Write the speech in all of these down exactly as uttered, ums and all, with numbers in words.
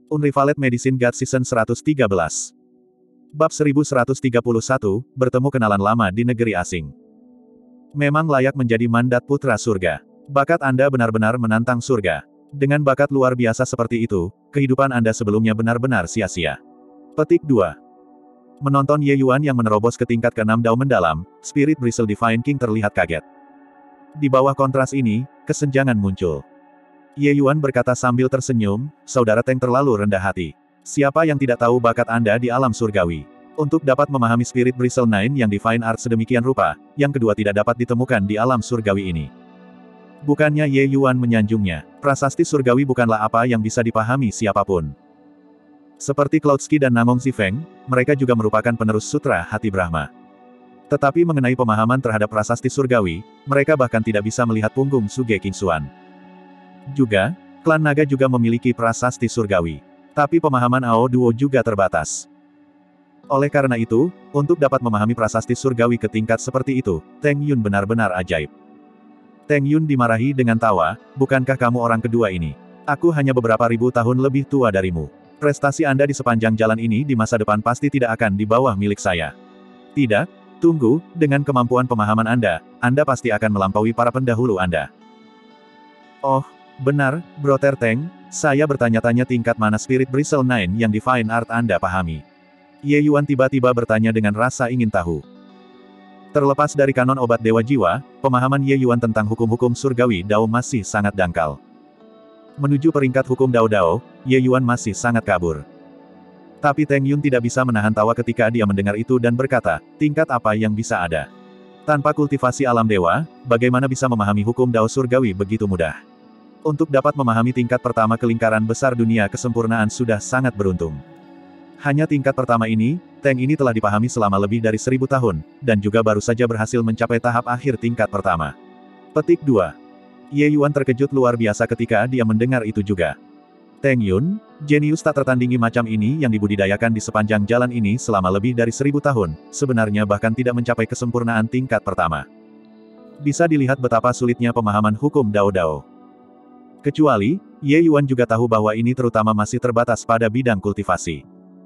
Unrivaled Medicine God Season seratus tiga belas. Bab seribu seratus tiga puluh satu, bertemu kenalan lama di negeri asing. Memang layak menjadi mandat putra surga. Bakat Anda benar-benar menantang surga. Dengan bakat luar biasa seperti itu, kehidupan Anda sebelumnya benar-benar sia-sia. Petik dua. Menonton Ye Yuan yang menerobos ke tingkat keenam Dao mendalam, Spirit Bristle Divine King terlihat kaget. Di bawah kontras ini, kesenjangan muncul. Ye Yuan berkata sambil tersenyum, "Saudara Teng terlalu rendah hati. Siapa yang tidak tahu bakat Anda di alam surgawi? Untuk dapat memahami Spirit Bristle Nine yang Divine Art sedemikian rupa, yang kedua tidak dapat ditemukan di alam surgawi ini." Bukannya Ye Yuan menyanjungnya, prasasti surgawi bukanlah apa yang bisa dipahami siapapun. Seperti Cloudski dan Namong Zifeng, mereka juga merupakan penerus sutra hati Brahma. Tetapi mengenai pemahaman terhadap prasasti surgawi, mereka bahkan tidak bisa melihat punggung Suge Kingxuan. Juga, klan naga juga memiliki prasasti surgawi. Tapi pemahaman Ao Duo juga terbatas. Oleh karena itu, untuk dapat memahami prasasti surgawi ke tingkat seperti itu, Teng Yun benar-benar ajaib. Teng Yun dimarahi dengan tawa, "Bukankah kamu orang kedua ini? Aku hanya beberapa ribu tahun lebih tua darimu. Prestasi Anda di sepanjang jalan ini di masa depan pasti tidak akan di bawah milik saya. Tidak, tunggu, dengan kemampuan pemahaman Anda, Anda pasti akan melampaui para pendahulu Anda." "Oh, benar, Brother Teng, saya bertanya-tanya tingkat mana Spirit Bristle Nine yang Divine Art Anda pahami." Ye Yuan tiba-tiba bertanya dengan rasa ingin tahu. Terlepas dari kanon obat dewa jiwa, pemahaman Ye Yuan tentang hukum-hukum surgawi Dao masih sangat dangkal. Menuju peringkat hukum Dao-Dao, Ye Yuan masih sangat kabur. Tapi Teng Yun tidak bisa menahan tawa ketika dia mendengar itu dan berkata, "Tingkat apa yang bisa ada? Tanpa kultivasi alam dewa, bagaimana bisa memahami hukum Dao surgawi begitu mudah? Untuk dapat memahami tingkat pertama kelingkaran besar dunia kesempurnaan sudah sangat beruntung. Hanya tingkat pertama ini, Teng ini telah dipahami selama lebih dari seribu tahun, dan juga baru saja berhasil mencapai tahap akhir tingkat pertama." Petik dua. Ye Yuan terkejut luar biasa ketika dia mendengar itu juga. Teng Yun, jenius tak tertandingi macam ini yang dibudidayakan di sepanjang jalan ini selama lebih dari seribu tahun, sebenarnya bahkan tidak mencapai kesempurnaan tingkat pertama. Bisa dilihat betapa sulitnya pemahaman hukum Dao-Dao. Kecuali, Ye Yuan juga tahu bahwa ini terutama masih terbatas pada bidang kultivasi.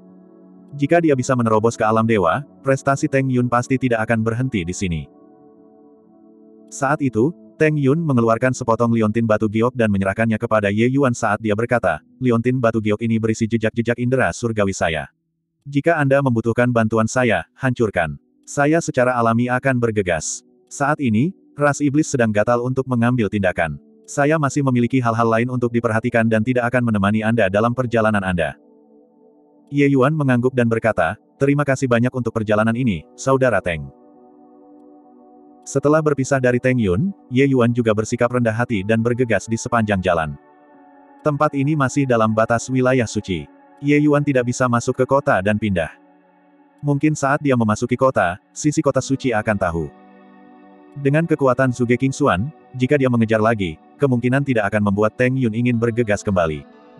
Jika dia bisa menerobos ke alam dewa, prestasi Teng Yun pasti tidak akan berhenti di sini. Saat itu, Teng Yun mengeluarkan sepotong liontin batu giok dan menyerahkannya kepada Ye Yuan saat dia berkata, "Liontin batu giok ini berisi jejak-jejak indera surgawi saya. Jika Anda membutuhkan bantuan saya, hancurkan. Saya secara alami akan bergegas. Saat ini, ras iblis sedang gatal untuk mengambil tindakan. Saya masih memiliki hal-hal lain untuk diperhatikan dan tidak akan menemani Anda dalam perjalanan Anda." Ye Yuan mengangguk dan berkata, "Terima kasih banyak untuk perjalanan ini, Saudara Teng." Setelah berpisah dari Teng Yun, Ye Yuan juga bersikap rendah hati dan bergegas di sepanjang jalan. Tempat ini masih dalam batas wilayah suci. Ye Yuan tidak bisa masuk ke kota dan pindah. Mungkin saat dia memasuki kota, sisi kota suci akan tahu. Dengan kekuatan Suge Kingxuan, jika dia mengejar lagi, kemungkinan tidak akan membuat Teng Yun ingin bergegas kembali.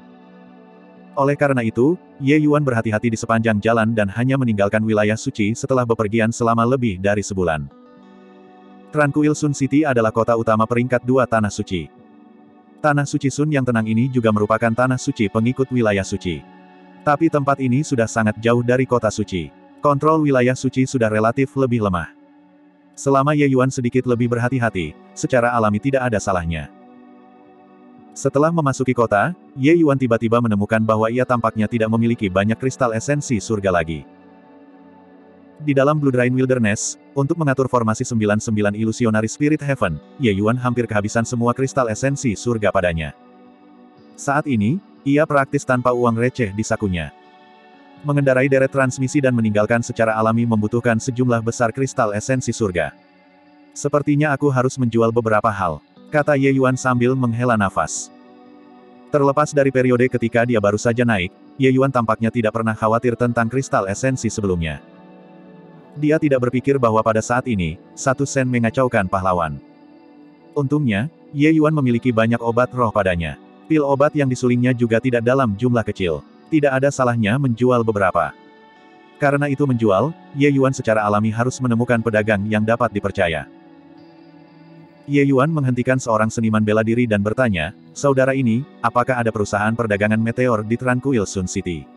Oleh karena itu, Ye Yuan berhati-hati di sepanjang jalan dan hanya meninggalkan wilayah suci setelah bepergian selama lebih dari sebulan. Tranquil Sun City adalah kota utama peringkat dua Tanah Suci. Tanah Suci Sun yang tenang ini juga merupakan tanah suci pengikut wilayah suci. Tapi tempat ini sudah sangat jauh dari kota suci. Kontrol wilayah suci sudah relatif lebih lemah. Selama Ye Yuan sedikit lebih berhati-hati, secara alami tidak ada salahnya. Setelah memasuki kota, Ye Yuan tiba-tiba menemukan bahwa ia tampaknya tidak memiliki banyak kristal esensi surga lagi. Di dalam Blood Rain Wilderness, untuk mengatur formasi sembilan puluh sembilan Illusionary Spirit Heaven, Ye Yuan hampir kehabisan semua kristal esensi surga padanya. Saat ini, ia praktis tanpa uang receh di sakunya. Mengendarai deret transmisi dan meninggalkan secara alami membutuhkan sejumlah besar kristal esensi surga. "Sepertinya aku harus menjual beberapa hal," kata Ye Yuan sambil menghela nafas. Terlepas dari periode ketika dia baru saja naik, Ye Yuan tampaknya tidak pernah khawatir tentang kristal esensi sebelumnya. Dia tidak berpikir bahwa pada saat ini, satu sen mengacaukan pahlawan. Untungnya, Ye Yuan memiliki banyak obat roh padanya. Pil obat yang disulingnya juga tidak dalam jumlah kecil. Tidak ada salahnya menjual beberapa. Karena itu menjual, Ye Yuan secara alami harus menemukan pedagang yang dapat dipercaya. Ye Yuan menghentikan seorang seniman bela diri dan bertanya, "Saudara ini, apakah ada perusahaan perdagangan meteor di Tranquil Sun City?"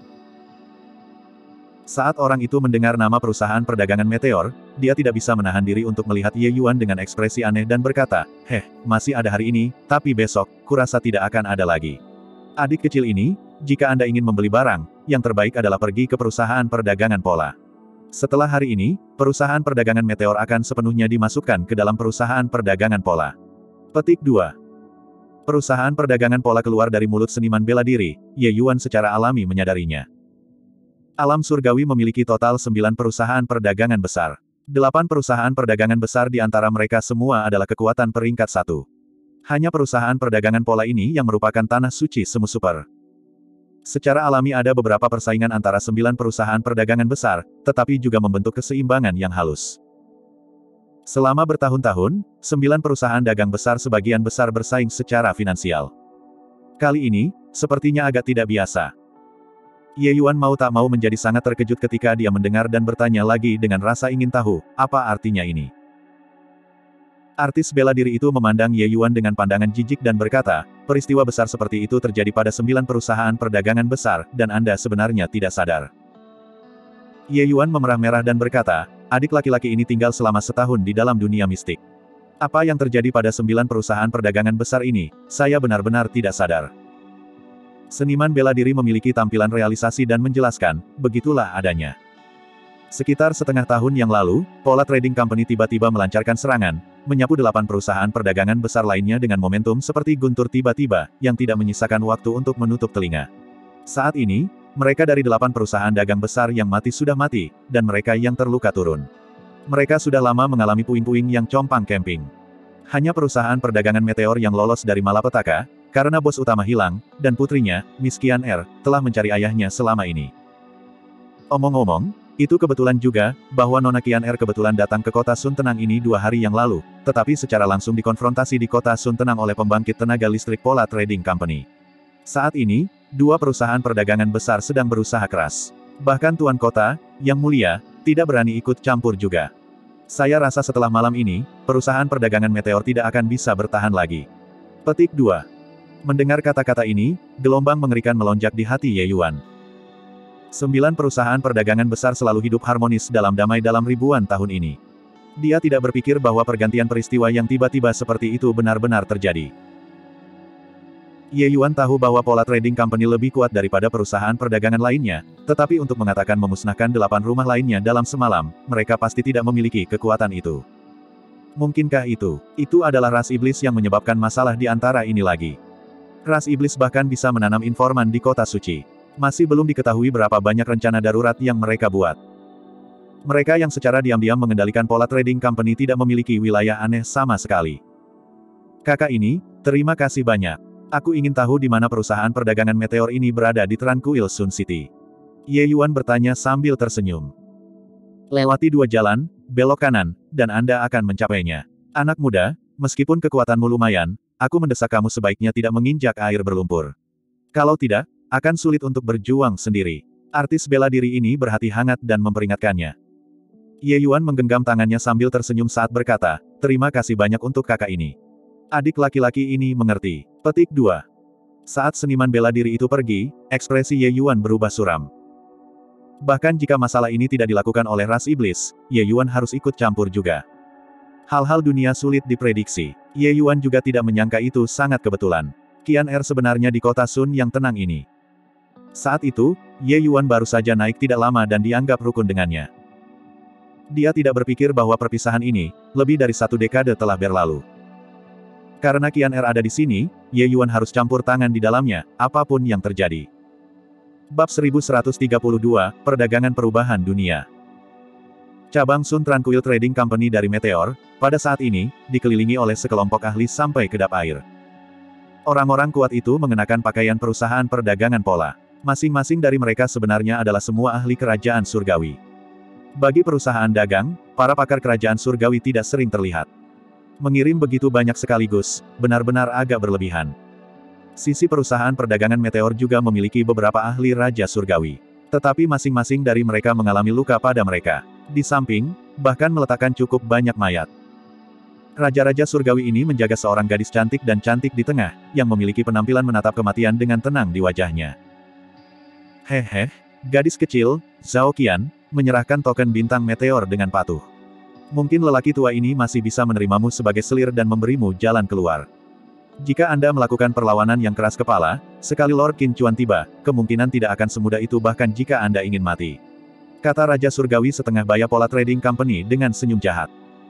Saat orang itu mendengar nama perusahaan perdagangan meteor, dia tidak bisa menahan diri untuk melihat Ye Yuan dengan ekspresi aneh dan berkata, "Heh, masih ada hari ini, tapi besok, kurasa tidak akan ada lagi. Adik kecil ini, jika Anda ingin membeli barang, yang terbaik adalah pergi ke perusahaan perdagangan pola. Setelah hari ini, perusahaan perdagangan meteor akan sepenuhnya dimasukkan ke dalam perusahaan perdagangan pola." Petik dua. Perusahaan perdagangan pola keluar dari mulut seniman bela diri, Ye Yuan secara alami menyadarinya. Alam surgawi memiliki total sembilan perusahaan perdagangan besar. Delapan perusahaan perdagangan besar di antara mereka semua adalah kekuatan peringkat satu. Hanya perusahaan perdagangan pola ini yang merupakan tanah suci semu super. Secara alami ada beberapa persaingan antara sembilan perusahaan perdagangan besar, tetapi juga membentuk keseimbangan yang halus. Selama bertahun-tahun, sembilan perusahaan dagang besar sebagian besar bersaing secara finansial. Kali ini, sepertinya agak tidak biasa. Ye Yuan mau tak mau menjadi sangat terkejut ketika dia mendengar dan bertanya lagi dengan rasa ingin tahu, apa artinya ini? Artis bela diri itu memandang Ye Yuan dengan pandangan jijik dan berkata, "Peristiwa besar seperti itu terjadi pada sembilan perusahaan perdagangan besar, dan Anda sebenarnya tidak sadar." Ye Yuan memerah-merah dan berkata, "Adik laki-laki ini tinggal selama setahun di dalam dunia mistik. Apa yang terjadi pada sembilan perusahaan perdagangan besar ini, saya benar-benar tidak sadar." Seniman bela diri memiliki tampilan realisasi dan menjelaskan, "Begitulah adanya. Sekitar setengah tahun yang lalu, Pola Trading Company tiba-tiba melancarkan serangan, menyapu delapan perusahaan perdagangan besar lainnya dengan momentum seperti guntur tiba-tiba, yang tidak menyisakan waktu untuk menutup telinga. Saat ini, mereka dari delapan perusahaan dagang besar yang mati sudah mati, dan mereka yang terluka turun. Mereka sudah lama mengalami puing-puing yang compang camping. Hanya perusahaan perdagangan meteor yang lolos dari malapetaka, karena bos utama hilang, dan putrinya, Miss Qian Er, telah mencari ayahnya selama ini. Omong-omong, itu kebetulan juga, bahwa Nona Qian Er kebetulan datang ke kota Sun Tenang ini dua hari yang lalu, tetapi secara langsung dikonfrontasi di kota Sun Tenang oleh pembangkit tenaga listrik Pola Trading Company. Saat ini, dua perusahaan perdagangan besar sedang berusaha keras. Bahkan Tuan Kota, Yang Mulia, tidak berani ikut campur juga. Saya rasa setelah malam ini, perusahaan perdagangan meteor tidak akan bisa bertahan lagi. Petik dua. Mendengar kata-kata ini, gelombang mengerikan melonjak di hati Ye Yuan. Sembilan perusahaan perdagangan besar selalu hidup harmonis dalam damai dalam ribuan tahun ini. Dia tidak berpikir bahwa pergantian peristiwa yang tiba-tiba seperti itu benar-benar terjadi. Ye Yuan tahu bahwa Pola Trading Company lebih kuat daripada perusahaan perdagangan lainnya, tetapi untuk mengatakan memusnahkan delapan rumah lainnya dalam semalam, mereka pasti tidak memiliki kekuatan itu. Mungkinkah itu? Itu adalah ras iblis yang menyebabkan masalah di antara ini lagi. Ras iblis bahkan bisa menanam informan di kota suci. Masih belum diketahui berapa banyak rencana darurat yang mereka buat. Mereka yang secara diam-diam mengendalikan Pola Trading Company tidak memiliki wilayah aneh sama sekali. Kakak ini, terima kasih banyak. Aku ingin tahu di mana perusahaan perdagangan meteor ini berada di Tranquil Sun City. Ye Yuan bertanya sambil tersenyum. Lewati dua jalan, belok kanan, dan Anda akan mencapainya. Anak muda, meskipun kekuatanmu lumayan, aku mendesak kamu sebaiknya tidak menginjak air berlumpur. Kalau tidak, akan sulit untuk berjuang sendiri. Artis bela diri ini berhati hangat dan memperingatkannya. Ye Yuan menggenggam tangannya sambil tersenyum saat berkata, "Terima kasih banyak untuk kakak ini." Adik laki-laki ini mengerti. Petik dua. Saat seniman bela diri itu pergi, ekspresi Ye Yuan berubah suram. Bahkan jika masalah ini tidak dilakukan oleh ras iblis, Ye Yuan harus ikut campur juga. Hal-hal dunia sulit diprediksi. Ye Yuan juga tidak menyangka itu sangat kebetulan. Qian Er sebenarnya di kota Sun yang tenang ini. Saat itu, Ye Yuan baru saja naik tidak lama dan dianggap rukun dengannya. Dia tidak berpikir bahwa perpisahan ini, lebih dari satu dekade telah berlalu. Karena Qian Er ada di sini, Ye Yuan harus campur tangan di dalamnya, apapun yang terjadi. Bab seribu seratus tiga puluh dua, Perdagangan Perubahan Dunia. Cabang Sun Tranquil Trading Company dari Meteor, pada saat ini, dikelilingi oleh sekelompok ahli sampai kedap air. Orang-orang kuat itu mengenakan pakaian perusahaan perdagangan pola. Masing-masing dari mereka sebenarnya adalah semua ahli kerajaan surgawi. Bagi perusahaan dagang, para pakar kerajaan surgawi tidak sering terlihat. Mengirim begitu banyak sekaligus, benar-benar agak berlebihan. Sisi perusahaan perdagangan Meteor juga memiliki beberapa ahli raja surgawi. Tetapi masing-masing dari mereka mengalami luka pada mereka. Di samping, bahkan meletakkan cukup banyak mayat. Raja-raja surgawi ini menjaga seorang gadis cantik dan cantik di tengah, yang memiliki penampilan menatap kematian dengan tenang di wajahnya. Hehe, gadis kecil, Zhao Qian, menyerahkan token bintang meteor dengan patuh. Mungkin lelaki tua ini masih bisa menerimamu sebagai selir dan memberimu jalan keluar. Jika Anda melakukan perlawanan yang keras kepala, sekali Lord Qin Chuan tiba, kemungkinan tidak akan semudah itu bahkan jika Anda ingin mati. Kata Raja Surgawi setengah baya Pola Trading Company dengan senyum jahat.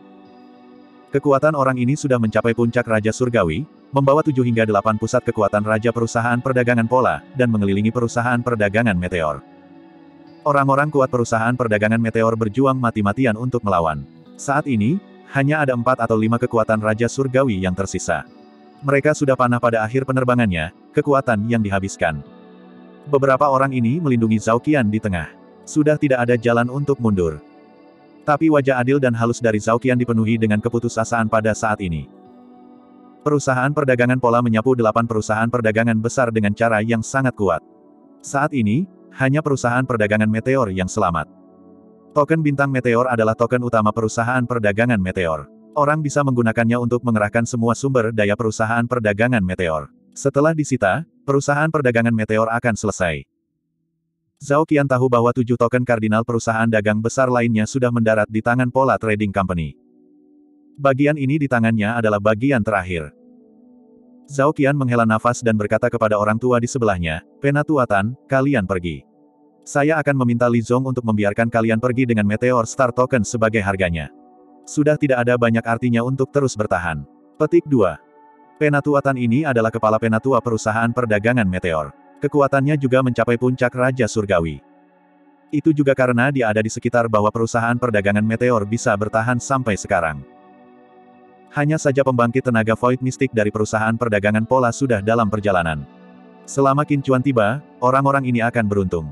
Kekuatan orang ini sudah mencapai puncak Raja Surgawi, membawa tujuh hingga delapan pusat kekuatan Raja Perusahaan Perdagangan Pola, dan mengelilingi perusahaan perdagangan meteor. Orang-orang kuat perusahaan perdagangan meteor berjuang mati-matian untuk melawan. Saat ini, hanya ada empat atau lima kekuatan Raja Surgawi yang tersisa. Mereka sudah panah pada akhir penerbangannya, kekuatan yang dihabiskan. Beberapa orang ini melindungi Zhao Qian di tengah. Sudah tidak ada jalan untuk mundur. Tapi wajah adil dan halus dari Zhao Qian dipenuhi dengan keputusasaan pada saat ini. Perusahaan perdagangan Pola menyapu delapan perusahaan perdagangan besar dengan cara yang sangat kuat. Saat ini, hanya perusahaan perdagangan meteor yang selamat. Token bintang meteor adalah token utama perusahaan perdagangan meteor. Orang bisa menggunakannya untuk mengerahkan semua sumber daya perusahaan perdagangan meteor. Setelah disita, perusahaan perdagangan meteor akan selesai. Zhao Qian tahu bahwa tujuh token kardinal perusahaan dagang besar lainnya sudah mendarat di tangan Pola Trading Company. Bagian ini di tangannya adalah bagian terakhir. Zhao Qian menghela nafas dan berkata kepada orang tua di sebelahnya, "Penatuatan, kalian pergi. Saya akan meminta Li Zong untuk membiarkan kalian pergi dengan Meteor Star Token sebagai harganya. Sudah tidak ada banyak artinya untuk terus bertahan." Petik dua. Penatuatan ini adalah kepala penatua perusahaan perdagangan meteor. Kekuatannya juga mencapai puncak Raja Surgawi. Itu juga karena dia ada di sekitar bahwa perusahaan perdagangan meteor bisa bertahan sampai sekarang. Hanya saja pembangkit tenaga Void Mystic dari perusahaan perdagangan Pola sudah dalam perjalanan. Selama Qin Chuan tiba, orang-orang ini akan beruntung.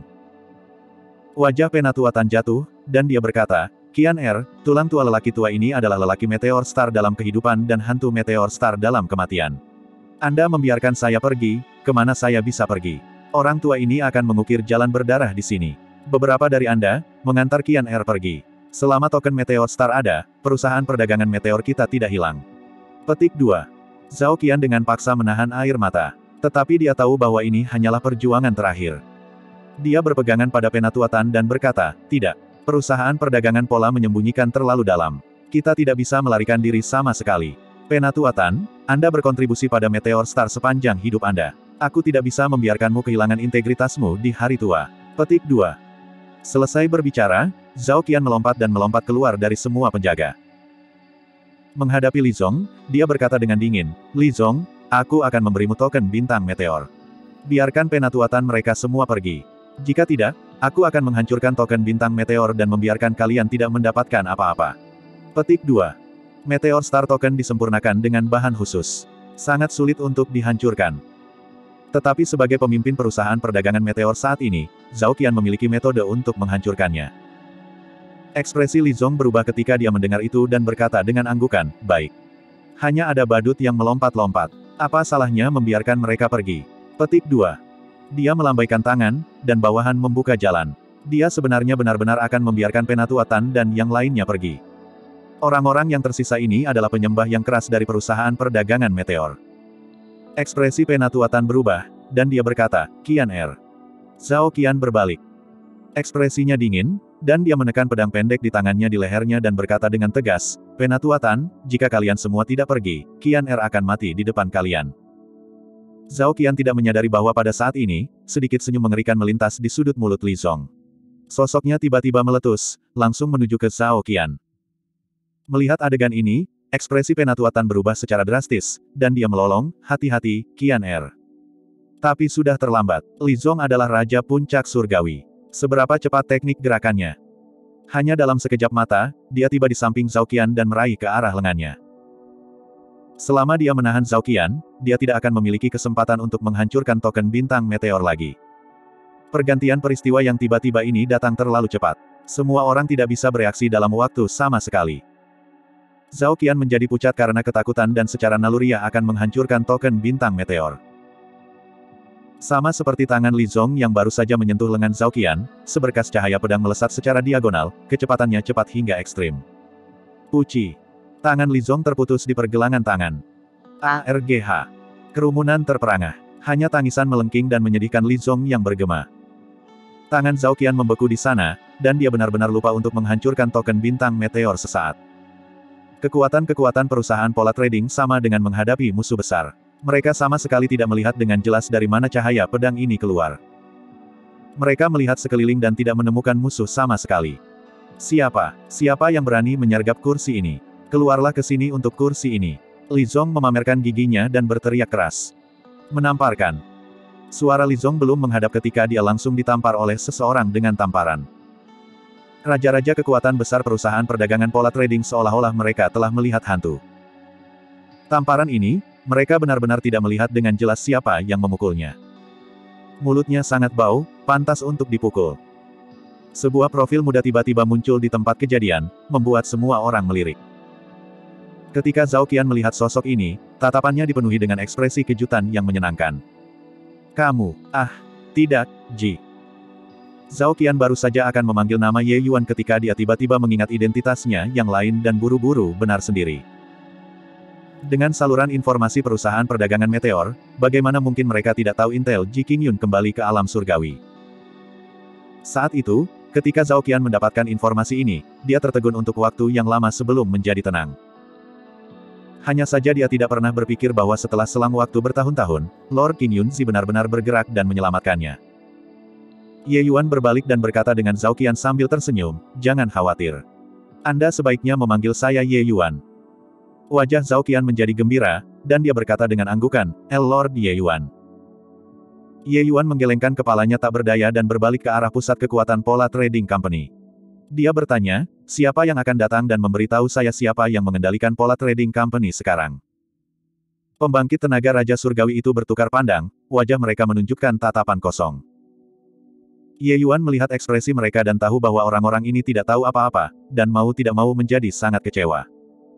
Wajah Penatuatan jatuh, dan dia berkata, "Qian Er, tulang tua lelaki tua ini adalah lelaki Meteor Star dalam kehidupan dan hantu Meteor Star dalam kematian. Anda membiarkan saya pergi, kemana saya bisa pergi? Orang tua ini akan mengukir jalan berdarah di sini. Beberapa dari Anda, mengantar Qian Er pergi. Selama token Meteor Star ada, perusahaan perdagangan meteor kita tidak hilang." Petik dua. Zhao Qian dengan paksa menahan air mata. Tetapi dia tahu bahwa ini hanyalah perjuangan terakhir. Dia berpegangan pada Penatuatan dan berkata, "Tidak. Perusahaan perdagangan Pola menyembunyikan terlalu dalam. Kita tidak bisa melarikan diri sama sekali. Penatuatan, Anda berkontribusi pada Meteor Star sepanjang hidup Anda. Aku tidak bisa membiarkanmu kehilangan integritasmu di hari tua." Petik dua. Selesai berbicara, Zhao Qian melompat dan melompat keluar dari semua penjaga. Menghadapi Li Zong, dia berkata dengan dingin, "Li Zong, aku akan memberimu token bintang meteor. Biarkan Penatuatan mereka semua pergi. Jika tidak, aku akan menghancurkan token bintang meteor dan membiarkan kalian tidak mendapatkan apa-apa." Petik dua. Meteor Star Token disempurnakan dengan bahan khusus. Sangat sulit untuk dihancurkan. Tetapi sebagai pemimpin perusahaan perdagangan meteor saat ini, Zhao Qian memiliki metode untuk menghancurkannya. Ekspresi Li Zong berubah ketika dia mendengar itu dan berkata dengan anggukan, "Baik. Hanya ada badut yang melompat-lompat. Apa salahnya membiarkan mereka pergi?" Petik dua. Dia melambaikan tangan, dan bawahan membuka jalan. Dia sebenarnya benar-benar akan membiarkan Penatuatan dan yang lainnya pergi. Orang-orang yang tersisa ini adalah penyembah yang keras dari perusahaan perdagangan meteor. Ekspresi Penatuatan berubah, dan dia berkata, "Qian Er." Zhao Qian berbalik. Ekspresinya dingin, dan dia menekan pedang pendek di tangannya di lehernya dan berkata dengan tegas, "Penatuatan, jika kalian semua tidak pergi, Qian Er akan mati di depan kalian." Zhao Qian tidak menyadari bahwa pada saat ini, sedikit senyum mengerikan melintas di sudut mulut Li Zong. Sosoknya tiba-tiba meletus, langsung menuju ke Zhao Qian. Melihat adegan ini, ekspresi Penatuatan berubah secara drastis, dan dia melolong, "Hati-hati, Qian Er." Tapi sudah terlambat. Li Zong adalah Raja Puncak Surgawi. Seberapa cepat teknik gerakannya? Hanya dalam sekejap mata, dia tiba di samping Zhao Qian dan meraih ke arah lengannya. Selama dia menahan Zhao Qian, dia tidak akan memiliki kesempatan untuk menghancurkan token bintang meteor lagi. Pergantian peristiwa yang tiba-tiba ini datang terlalu cepat. Semua orang tidak bisa bereaksi dalam waktu sama sekali. Zhao Qian menjadi pucat karena ketakutan dan secara naluriah akan menghancurkan token bintang meteor. Sama seperti tangan Li Zong yang baru saja menyentuh lengan Zhao Qian, seberkas cahaya pedang melesat secara diagonal, kecepatannya cepat hingga ekstrim. Puci. Tangan Li Zong terputus di pergelangan tangan. A R G H. Kerumunan terperangah. Hanya tangisan melengking dan menyedihkan Li Zong yang bergema. Tangan Zhao Qian membeku di sana, dan dia benar-benar lupa untuk menghancurkan token bintang meteor sesaat. Kekuatan-kekuatan perusahaan pola trading sama dengan menghadapi musuh besar. Mereka sama sekali tidak melihat dengan jelas dari mana cahaya pedang ini keluar. Mereka melihat sekeliling dan tidak menemukan musuh sama sekali. Siapa? Siapa yang berani menyergap kursi ini? Keluarlah ke sini untuk kursi ini. Li Zong memamerkan giginya dan berteriak keras. Menamparkan. Suara Li Zong belum menghadap ketika dia langsung ditampar oleh seseorang dengan tamparan. Raja-raja kekuatan besar perusahaan perdagangan pola trading seolah-olah mereka telah melihat hantu. Tamparan ini, mereka benar-benar tidak melihat dengan jelas siapa yang memukulnya. Mulutnya sangat bau, pantas untuk dipukul. Sebuah profil muda tiba-tiba muncul di tempat kejadian, membuat semua orang melirik. Ketika Zhao Qian melihat sosok ini, tatapannya dipenuhi dengan ekspresi kejutan yang menyenangkan. Kamu, ah, tidak, Ji. Zhao Qian baru saja akan memanggil nama Ye Yuan ketika dia tiba-tiba mengingat identitasnya yang lain dan buru-buru benar sendiri. Dengan saluran informasi perusahaan perdagangan meteor, bagaimana mungkin mereka tidak tahu intel Ji Qingyun kembali ke alam surgawi. Saat itu, ketika Zhao Qian mendapatkan informasi ini, dia tertegun untuk waktu yang lama sebelum menjadi tenang. Hanya saja dia tidak pernah berpikir bahwa setelah selang waktu bertahun-tahun, Lord Qin Yunzi benar-benar bergerak dan menyelamatkannya. Ye Yuan berbalik dan berkata dengan Zhao Qian sambil tersenyum, jangan khawatir. Anda sebaiknya memanggil saya Ye Yuan. Wajah Zhao Qian menjadi gembira, dan dia berkata dengan anggukan, El Lord Ye Yuan. Ye Yuan menggelengkan kepalanya tak berdaya dan berbalik ke arah pusat kekuatan Pola Trading Company. Dia bertanya, siapa yang akan datang dan memberitahu saya siapa yang mengendalikan Pola Trading Company sekarang? Pembangkit tenaga Raja Surgawi itu bertukar pandang, wajah mereka menunjukkan tatapan kosong. Ye Yuan melihat ekspresi mereka dan tahu bahwa orang-orang ini tidak tahu apa-apa, dan mau tidak mau menjadi sangat kecewa.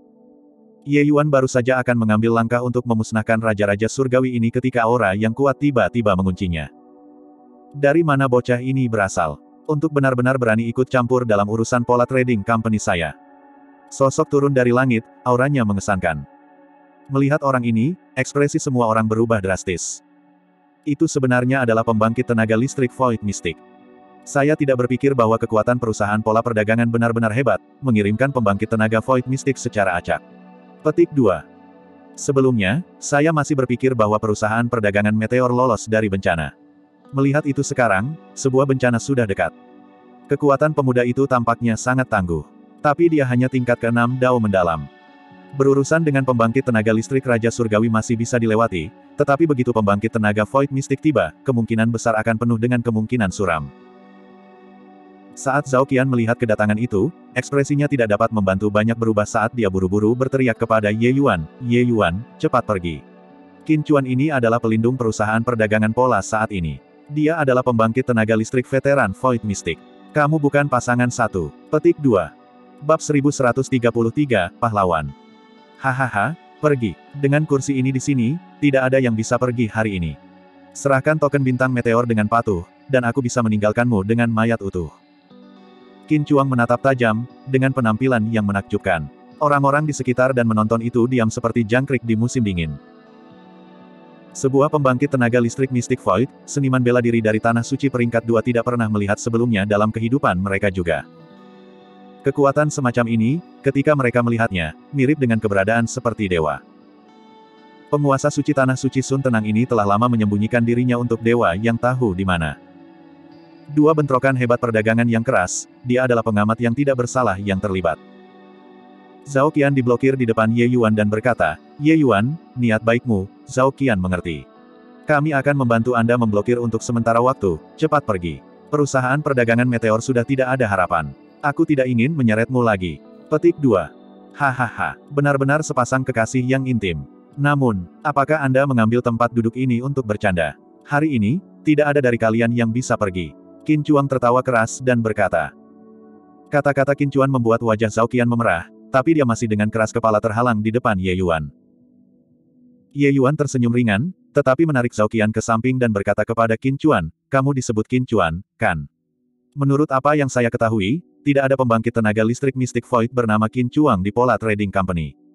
Ye Yuan baru saja akan mengambil langkah untuk memusnahkan Raja-Raja Surgawi ini ketika aura yang kuat tiba-tiba menguncinya. Dari mana bocah ini berasal? Untuk benar-benar berani ikut campur dalam urusan Pola Trading Company saya. Sosok turun dari langit, auranya mengesankan. Melihat orang ini, ekspresi semua orang berubah drastis. Itu sebenarnya adalah pembangkit tenaga listrik Void Mystic. Saya tidak berpikir bahwa kekuatan perusahaan pola perdagangan benar-benar hebat, mengirimkan pembangkit tenaga Void Mystic secara acak. Petik dua. Sebelumnya, saya masih berpikir bahwa perusahaan perdagangan meteor lolos dari bencana. Melihat itu sekarang, sebuah bencana sudah dekat. Kekuatan pemuda itu tampaknya sangat tangguh. Tapi dia hanya tingkat keenam Dao mendalam. Berurusan dengan pembangkit tenaga listrik Raja Surgawi masih bisa dilewati, tetapi begitu pembangkit tenaga Void Mystic tiba, kemungkinan besar akan penuh dengan kemungkinan suram. Saat Zhao Qian melihat kedatangan itu, ekspresinya tidak dapat membantu banyak berubah saat dia buru-buru berteriak kepada Ye Yuan, Ye Yuan, cepat pergi. Qin Chuan ini adalah pelindung perusahaan perdagangan pola saat ini. Dia adalah pembangkit tenaga listrik veteran Void Mystic. Kamu bukan pasangan satu. Petik dua. Bab seribu seratus tiga puluh tiga, Pahlawan. Hahaha, pergi. Dengan kursi ini di sini, tidak ada yang bisa pergi hari ini. Serahkan token bintang meteor dengan patuh, dan aku bisa meninggalkanmu dengan mayat utuh. Qin Chuan menatap tajam, dengan penampilan yang menakjubkan. Orang-orang di sekitar dan menonton itu diam seperti jangkrik di musim dingin. Sebuah pembangkit tenaga listrik Mystic Void, seniman bela diri dari Tanah Suci peringkat dua tidak pernah melihat sebelumnya dalam kehidupan mereka juga. Kekuatan semacam ini, ketika mereka melihatnya, mirip dengan keberadaan seperti dewa. Penguasa suci Tanah Suci Sun Tenang ini telah lama menyembunyikan dirinya untuk dewa yang tahu di mana. Dua bentrokan hebat perdagangan yang keras, dia adalah pengamat yang tidak bersalah yang terlibat. Zhao Qian diblokir di depan Ye Yuan dan berkata, Ye Yuan, niat baikmu, Zhao Qian mengerti. Kami akan membantu Anda memblokir untuk sementara waktu, cepat pergi. Perusahaan perdagangan meteor sudah tidak ada harapan. Aku tidak ingin menyeretmu lagi. Petik dua. Hahaha, benar-benar sepasang kekasih yang intim. Namun, apakah Anda mengambil tempat duduk ini untuk bercanda? Hari ini, tidak ada dari kalian yang bisa pergi. Qin Chuan tertawa keras dan berkata. Kata-kata Qin Chuan membuat wajah Zhao Qian memerah, tapi dia masih dengan keras kepala terhalang di depan Ye Yuan. Ye Yuan tersenyum ringan, tetapi menarik Zhao Qian ke samping dan berkata kepada Qin Chuan, kamu disebut Qin Chuan, kan? Menurut apa yang saya ketahui, tidak ada pembangkit tenaga listrik Mystic Void bernama Qin Chuan di Pola Trading Company.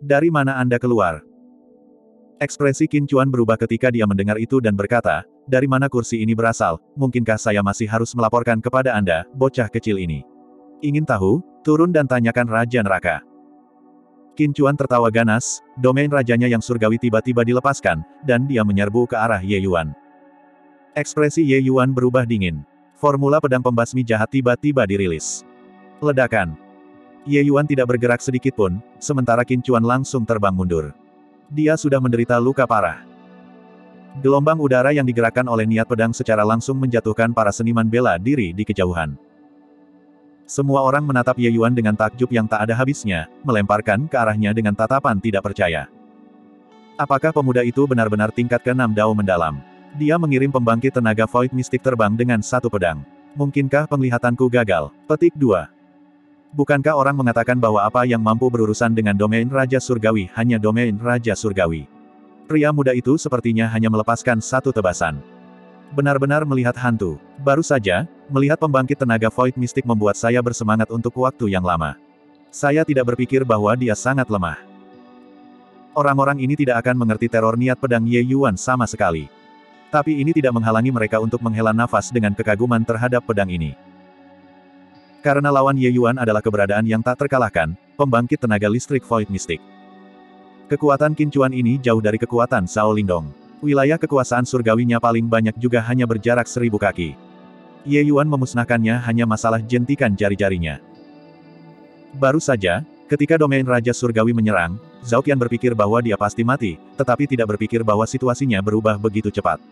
Dari mana Anda keluar? Ekspresi Qin Chuan berubah ketika dia mendengar itu dan berkata, dari mana kursi ini berasal, mungkinkah saya masih harus melaporkan kepada Anda, bocah kecil ini? Ingin tahu? Turun dan tanyakan Raja Neraka. Qin Chuan tertawa ganas, domain rajanya yang surgawi tiba-tiba dilepaskan, dan dia menyerbu ke arah Ye Yuan. Ekspresi Ye Yuan berubah dingin. Formula pedang pembasmi jahat tiba-tiba dirilis. Ledakan. Ye Yuan tidak bergerak sedikitpun, sementara Qin Chuan langsung terbang mundur. Dia sudah menderita luka parah. Gelombang udara yang digerakkan oleh niat pedang secara langsung menjatuhkan para seniman bela diri di kejauhan. Semua orang menatap Ye Yuan dengan takjub yang tak ada habisnya, melemparkan ke arahnya dengan tatapan tidak percaya. Apakah pemuda itu benar-benar tingkat keenam Dao mendalam? Dia mengirim pembangkit tenaga Void Mystic terbang dengan satu pedang. Mungkinkah penglihatanku gagal? Petik dua. Bukankah orang mengatakan bahwa apa yang mampu berurusan dengan domain Raja Surgawi hanya domain Raja Surgawi? Pria muda itu sepertinya hanya melepaskan satu tebasan. Benar-benar melihat hantu. Baru saja, melihat pembangkit tenaga Void Mystic membuat saya bersemangat untuk waktu yang lama. Saya tidak berpikir bahwa dia sangat lemah. Orang-orang ini tidak akan mengerti teror niat pedang Ye Yuan sama sekali. Tapi ini tidak menghalangi mereka untuk menghela nafas dengan kekaguman terhadap pedang ini. Karena lawan Ye Yuan adalah keberadaan yang tak terkalahkan, pembangkit tenaga listrik Void Mystic. Kekuatan Qin Chuan ini jauh dari kekuatan Zhao Lindong. Wilayah kekuasaan surgawinya paling banyak juga hanya berjarak seribu kaki. Ye Yuan memusnahkannya hanya masalah jentikan jari-jarinya. Baru saja, ketika domain Raja Surgawi menyerang, Zhao Qian berpikir bahwa dia pasti mati, tetapi tidak berpikir bahwa situasinya berubah begitu cepat.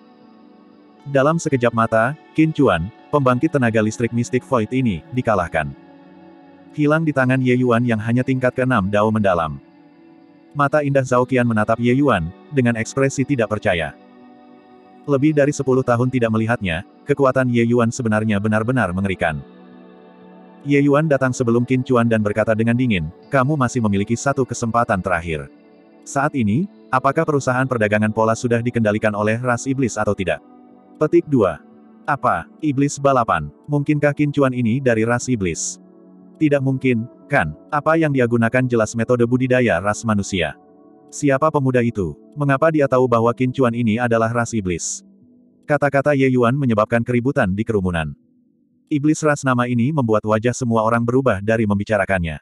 Dalam sekejap mata, Qin Chuan, pembangkit tenaga listrik mistik Void ini, dikalahkan. Hilang di tangan Ye Yuan yang hanya tingkat keenam Dao mendalam. Mata indah Zhao Qian menatap Ye Yuan, dengan ekspresi tidak percaya. Lebih dari sepuluh tahun tidak melihatnya, kekuatan Ye Yuan sebenarnya benar-benar mengerikan. Ye Yuan datang sebelum Qin Chuan dan berkata dengan dingin, kamu masih memiliki satu kesempatan terakhir. Saat ini, apakah perusahaan perdagangan pola sudah dikendalikan oleh ras iblis atau tidak? Petik dua. Apa, iblis balapan? Mungkinkah Qin Chuan ini dari ras iblis? Tidak mungkin, kan? Apa yang dia gunakan jelas metode budidaya ras manusia. Siapa pemuda itu? Mengapa dia tahu bahwa Qin Chuan ini adalah ras iblis? Kata-kata Ye Yuan menyebabkan keributan di kerumunan. Iblis ras nama ini membuat wajah semua orang berubah dari membicarakannya.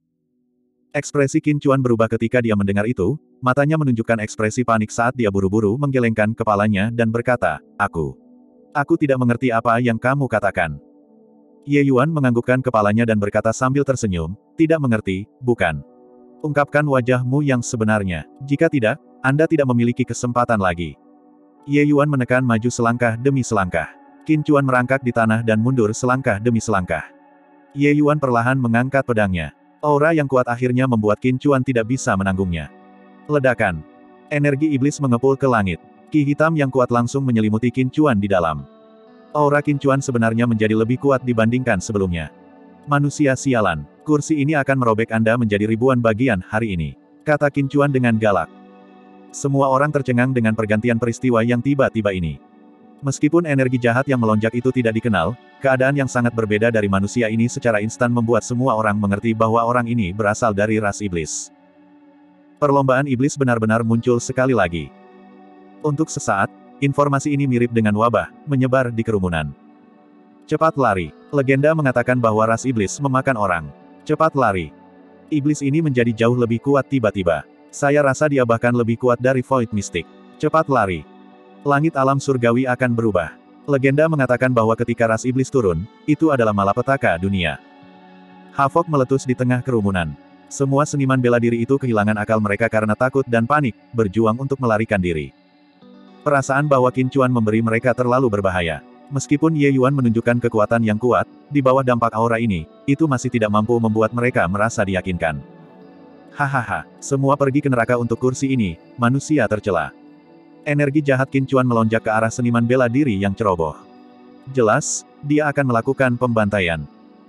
Ekspresi Qin Chuan berubah ketika dia mendengar itu, matanya menunjukkan ekspresi panik saat dia buru-buru menggelengkan kepalanya dan berkata, aku. Aku tidak mengerti apa yang kamu katakan. Ye Yuan menganggukkan kepalanya dan berkata sambil tersenyum, tidak mengerti, bukan. Ungkapkan wajahmu yang sebenarnya, jika tidak, Anda tidak memiliki kesempatan lagi. Ye Yuan menekan maju selangkah demi selangkah. Qin Chuan merangkak di tanah dan mundur selangkah demi selangkah. Ye Yuan perlahan mengangkat pedangnya. Aura yang kuat akhirnya membuat Qin Chuan tidak bisa menanggungnya. Ledakan. Energi iblis mengepul ke langit. Ki hitam yang kuat langsung menyelimuti Qin Chuan di dalam. Aura Qin Chuan sebenarnya menjadi lebih kuat dibandingkan sebelumnya. Manusia sialan, kursi ini akan merobek Anda menjadi ribuan bagian hari ini, kata Qin Chuan dengan galak. Semua orang tercengang dengan pergantian peristiwa yang tiba-tiba ini. Meskipun energi jahat yang melonjak itu tidak dikenal, keadaan yang sangat berbeda dari manusia ini secara instan membuat semua orang mengerti bahwa orang ini berasal dari ras iblis. Perlombaan iblis benar-benar muncul sekali lagi. Untuk sesaat, informasi ini mirip dengan wabah, menyebar di kerumunan. Cepat lari. Legenda mengatakan bahwa ras iblis memakan orang. Cepat lari. Iblis ini menjadi jauh lebih kuat tiba-tiba. Saya rasa dia bahkan lebih kuat dari Void Mystic. Cepat lari. Langit alam surgawi akan berubah. Legenda mengatakan bahwa ketika ras iblis turun, itu adalah malapetaka dunia. Havok meletus di tengah kerumunan. Semua seniman bela diri itu kehilangan akal mereka karena takut dan panik, berjuang untuk melarikan diri. Perasaan bahwa Qin Chuan memberi mereka terlalu berbahaya. Meskipun Ye Yuan menunjukkan kekuatan yang kuat, di bawah dampak aura ini, itu masih tidak mampu membuat mereka merasa diyakinkan. Hahaha, semua pergi ke neraka untuk kursi ini, manusia tercela. Energi jahat Qin Chuan melonjak ke arah seniman bela diri yang ceroboh. Jelas, dia akan melakukan pembantaian.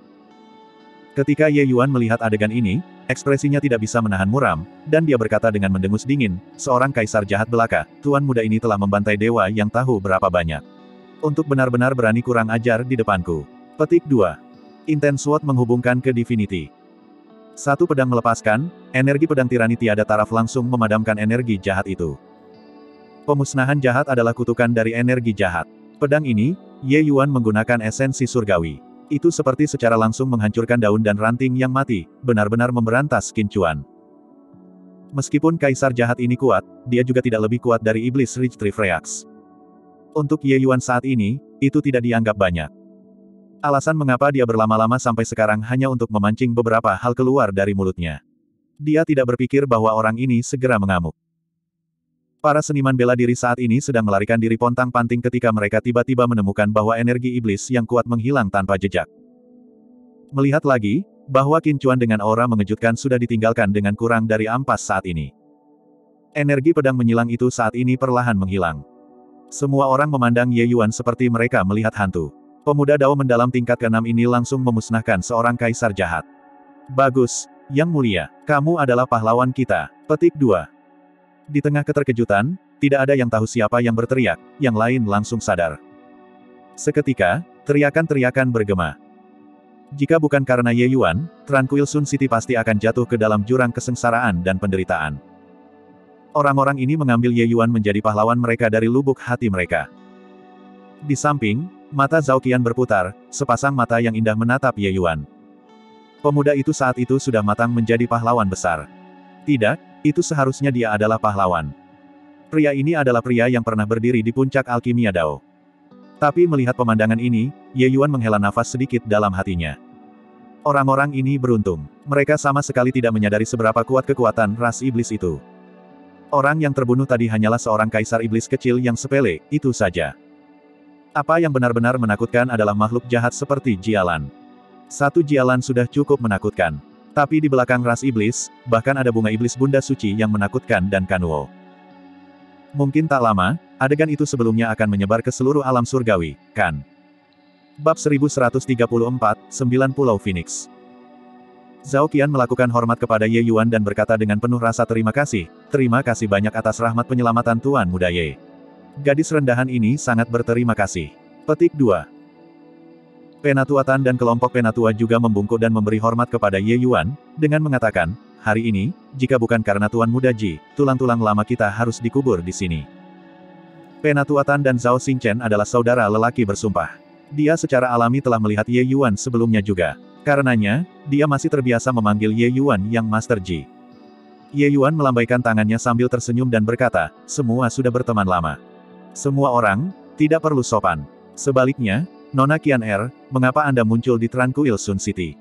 Ketika Ye Yuan melihat adegan ini, ekspresinya tidak bisa menahan muram, dan dia berkata dengan mendengus dingin, seorang kaisar jahat belaka, tuan muda ini telah membantai dewa yang tahu berapa banyak. Untuk benar-benar berani kurang ajar di depanku. Petik dua. Intense Sword menghubungkan ke Divinity. Satu pedang melepaskan, energi pedang tirani tiada taraf langsung memadamkan energi jahat itu. Pemusnahan jahat adalah kutukan dari energi jahat. Pedang ini, Ye Yuan menggunakan esensi surgawi. Itu seperti secara langsung menghancurkan daun dan ranting yang mati, benar-benar memberantas Qin Chuan. Meskipun kaisar jahat ini kuat, dia juga tidak lebih kuat dari iblis Richtri Freax. Untuk Ye Yuan saat ini, itu tidak dianggap banyak. Alasan mengapa dia berlama-lama sampai sekarang hanya untuk memancing beberapa hal keluar dari mulutnya. Dia tidak berpikir bahwa orang ini segera mengamuk. Para seniman bela diri saat ini sedang melarikan diri pontang-panting ketika mereka tiba-tiba menemukan bahwa energi iblis yang kuat menghilang tanpa jejak. Melihat lagi, bahwa Qin Chuan dengan aura mengejutkan sudah ditinggalkan dengan kurang dari ampas saat ini. Energi pedang menyilang itu saat ini perlahan menghilang. Semua orang memandang Ye Yuan seperti mereka melihat hantu. Pemuda Dao mendalam tingkat keenam ini langsung memusnahkan seorang kaisar jahat. Bagus, Yang Mulia, kamu adalah pahlawan kita. Petik dua. Di tengah keterkejutan, tidak ada yang tahu siapa yang berteriak, yang lain langsung sadar. Seketika, teriakan-teriakan bergema. Jika bukan karena Ye Yuan, Tranquil Sun City pasti akan jatuh ke dalam jurang kesengsaraan dan penderitaan. Orang-orang ini mengambil Ye Yuan menjadi pahlawan mereka dari lubuk hati mereka. Di samping, mata Zhao Qian berputar, sepasang mata yang indah menatap Ye Yuan. Pemuda itu saat itu sudah matang menjadi pahlawan besar. Tidak, itu seharusnya dia adalah pahlawan. Pria ini adalah pria yang pernah berdiri di puncak alkimia Dao. Tapi melihat pemandangan ini, Ye Yuan menghela nafas sedikit dalam hatinya. Orang-orang ini beruntung. Mereka sama sekali tidak menyadari seberapa kuat kekuatan ras iblis itu. Orang yang terbunuh tadi hanyalah seorang kaisar iblis kecil yang sepele, itu saja. Apa yang benar-benar menakutkan adalah makhluk jahat seperti Jialan. Satu Jialan sudah cukup menakutkan. Tapi di belakang ras iblis, bahkan ada bunga iblis Bunda Suci yang menakutkan dan Kanwo. Mungkin tak lama, adegan itu sebelumnya akan menyebar ke seluruh alam surgawi, kan? Bab seribu seratus tiga puluh empat, Sembilan Pulau Phoenix. Zhao Qian melakukan hormat kepada Ye Yuan dan berkata dengan penuh rasa terima kasih, terima kasih banyak atas rahmat penyelamatan Tuan Muda Ye. Gadis rendahan ini sangat berterima kasih. Petik dua. Penatua Tan dan kelompok Penatua juga membungkuk dan memberi hormat kepada Ye Yuan, dengan mengatakan, hari ini, jika bukan karena Tuan Muda Ji, tulang-tulang lama kita harus dikubur di sini. Penatua Tan dan Zhao Xingchen adalah saudara lelaki bersumpah. Dia secara alami telah melihat Ye Yuan sebelumnya juga. Karenanya, dia masih terbiasa memanggil Ye Yuan yang Master Ji. Ye Yuan melambaikan tangannya sambil tersenyum dan berkata, semua sudah berteman lama. Semua orang, tidak perlu sopan. Sebaliknya, Nona Qian Er, mengapa Anda muncul di Tranquil Sun City?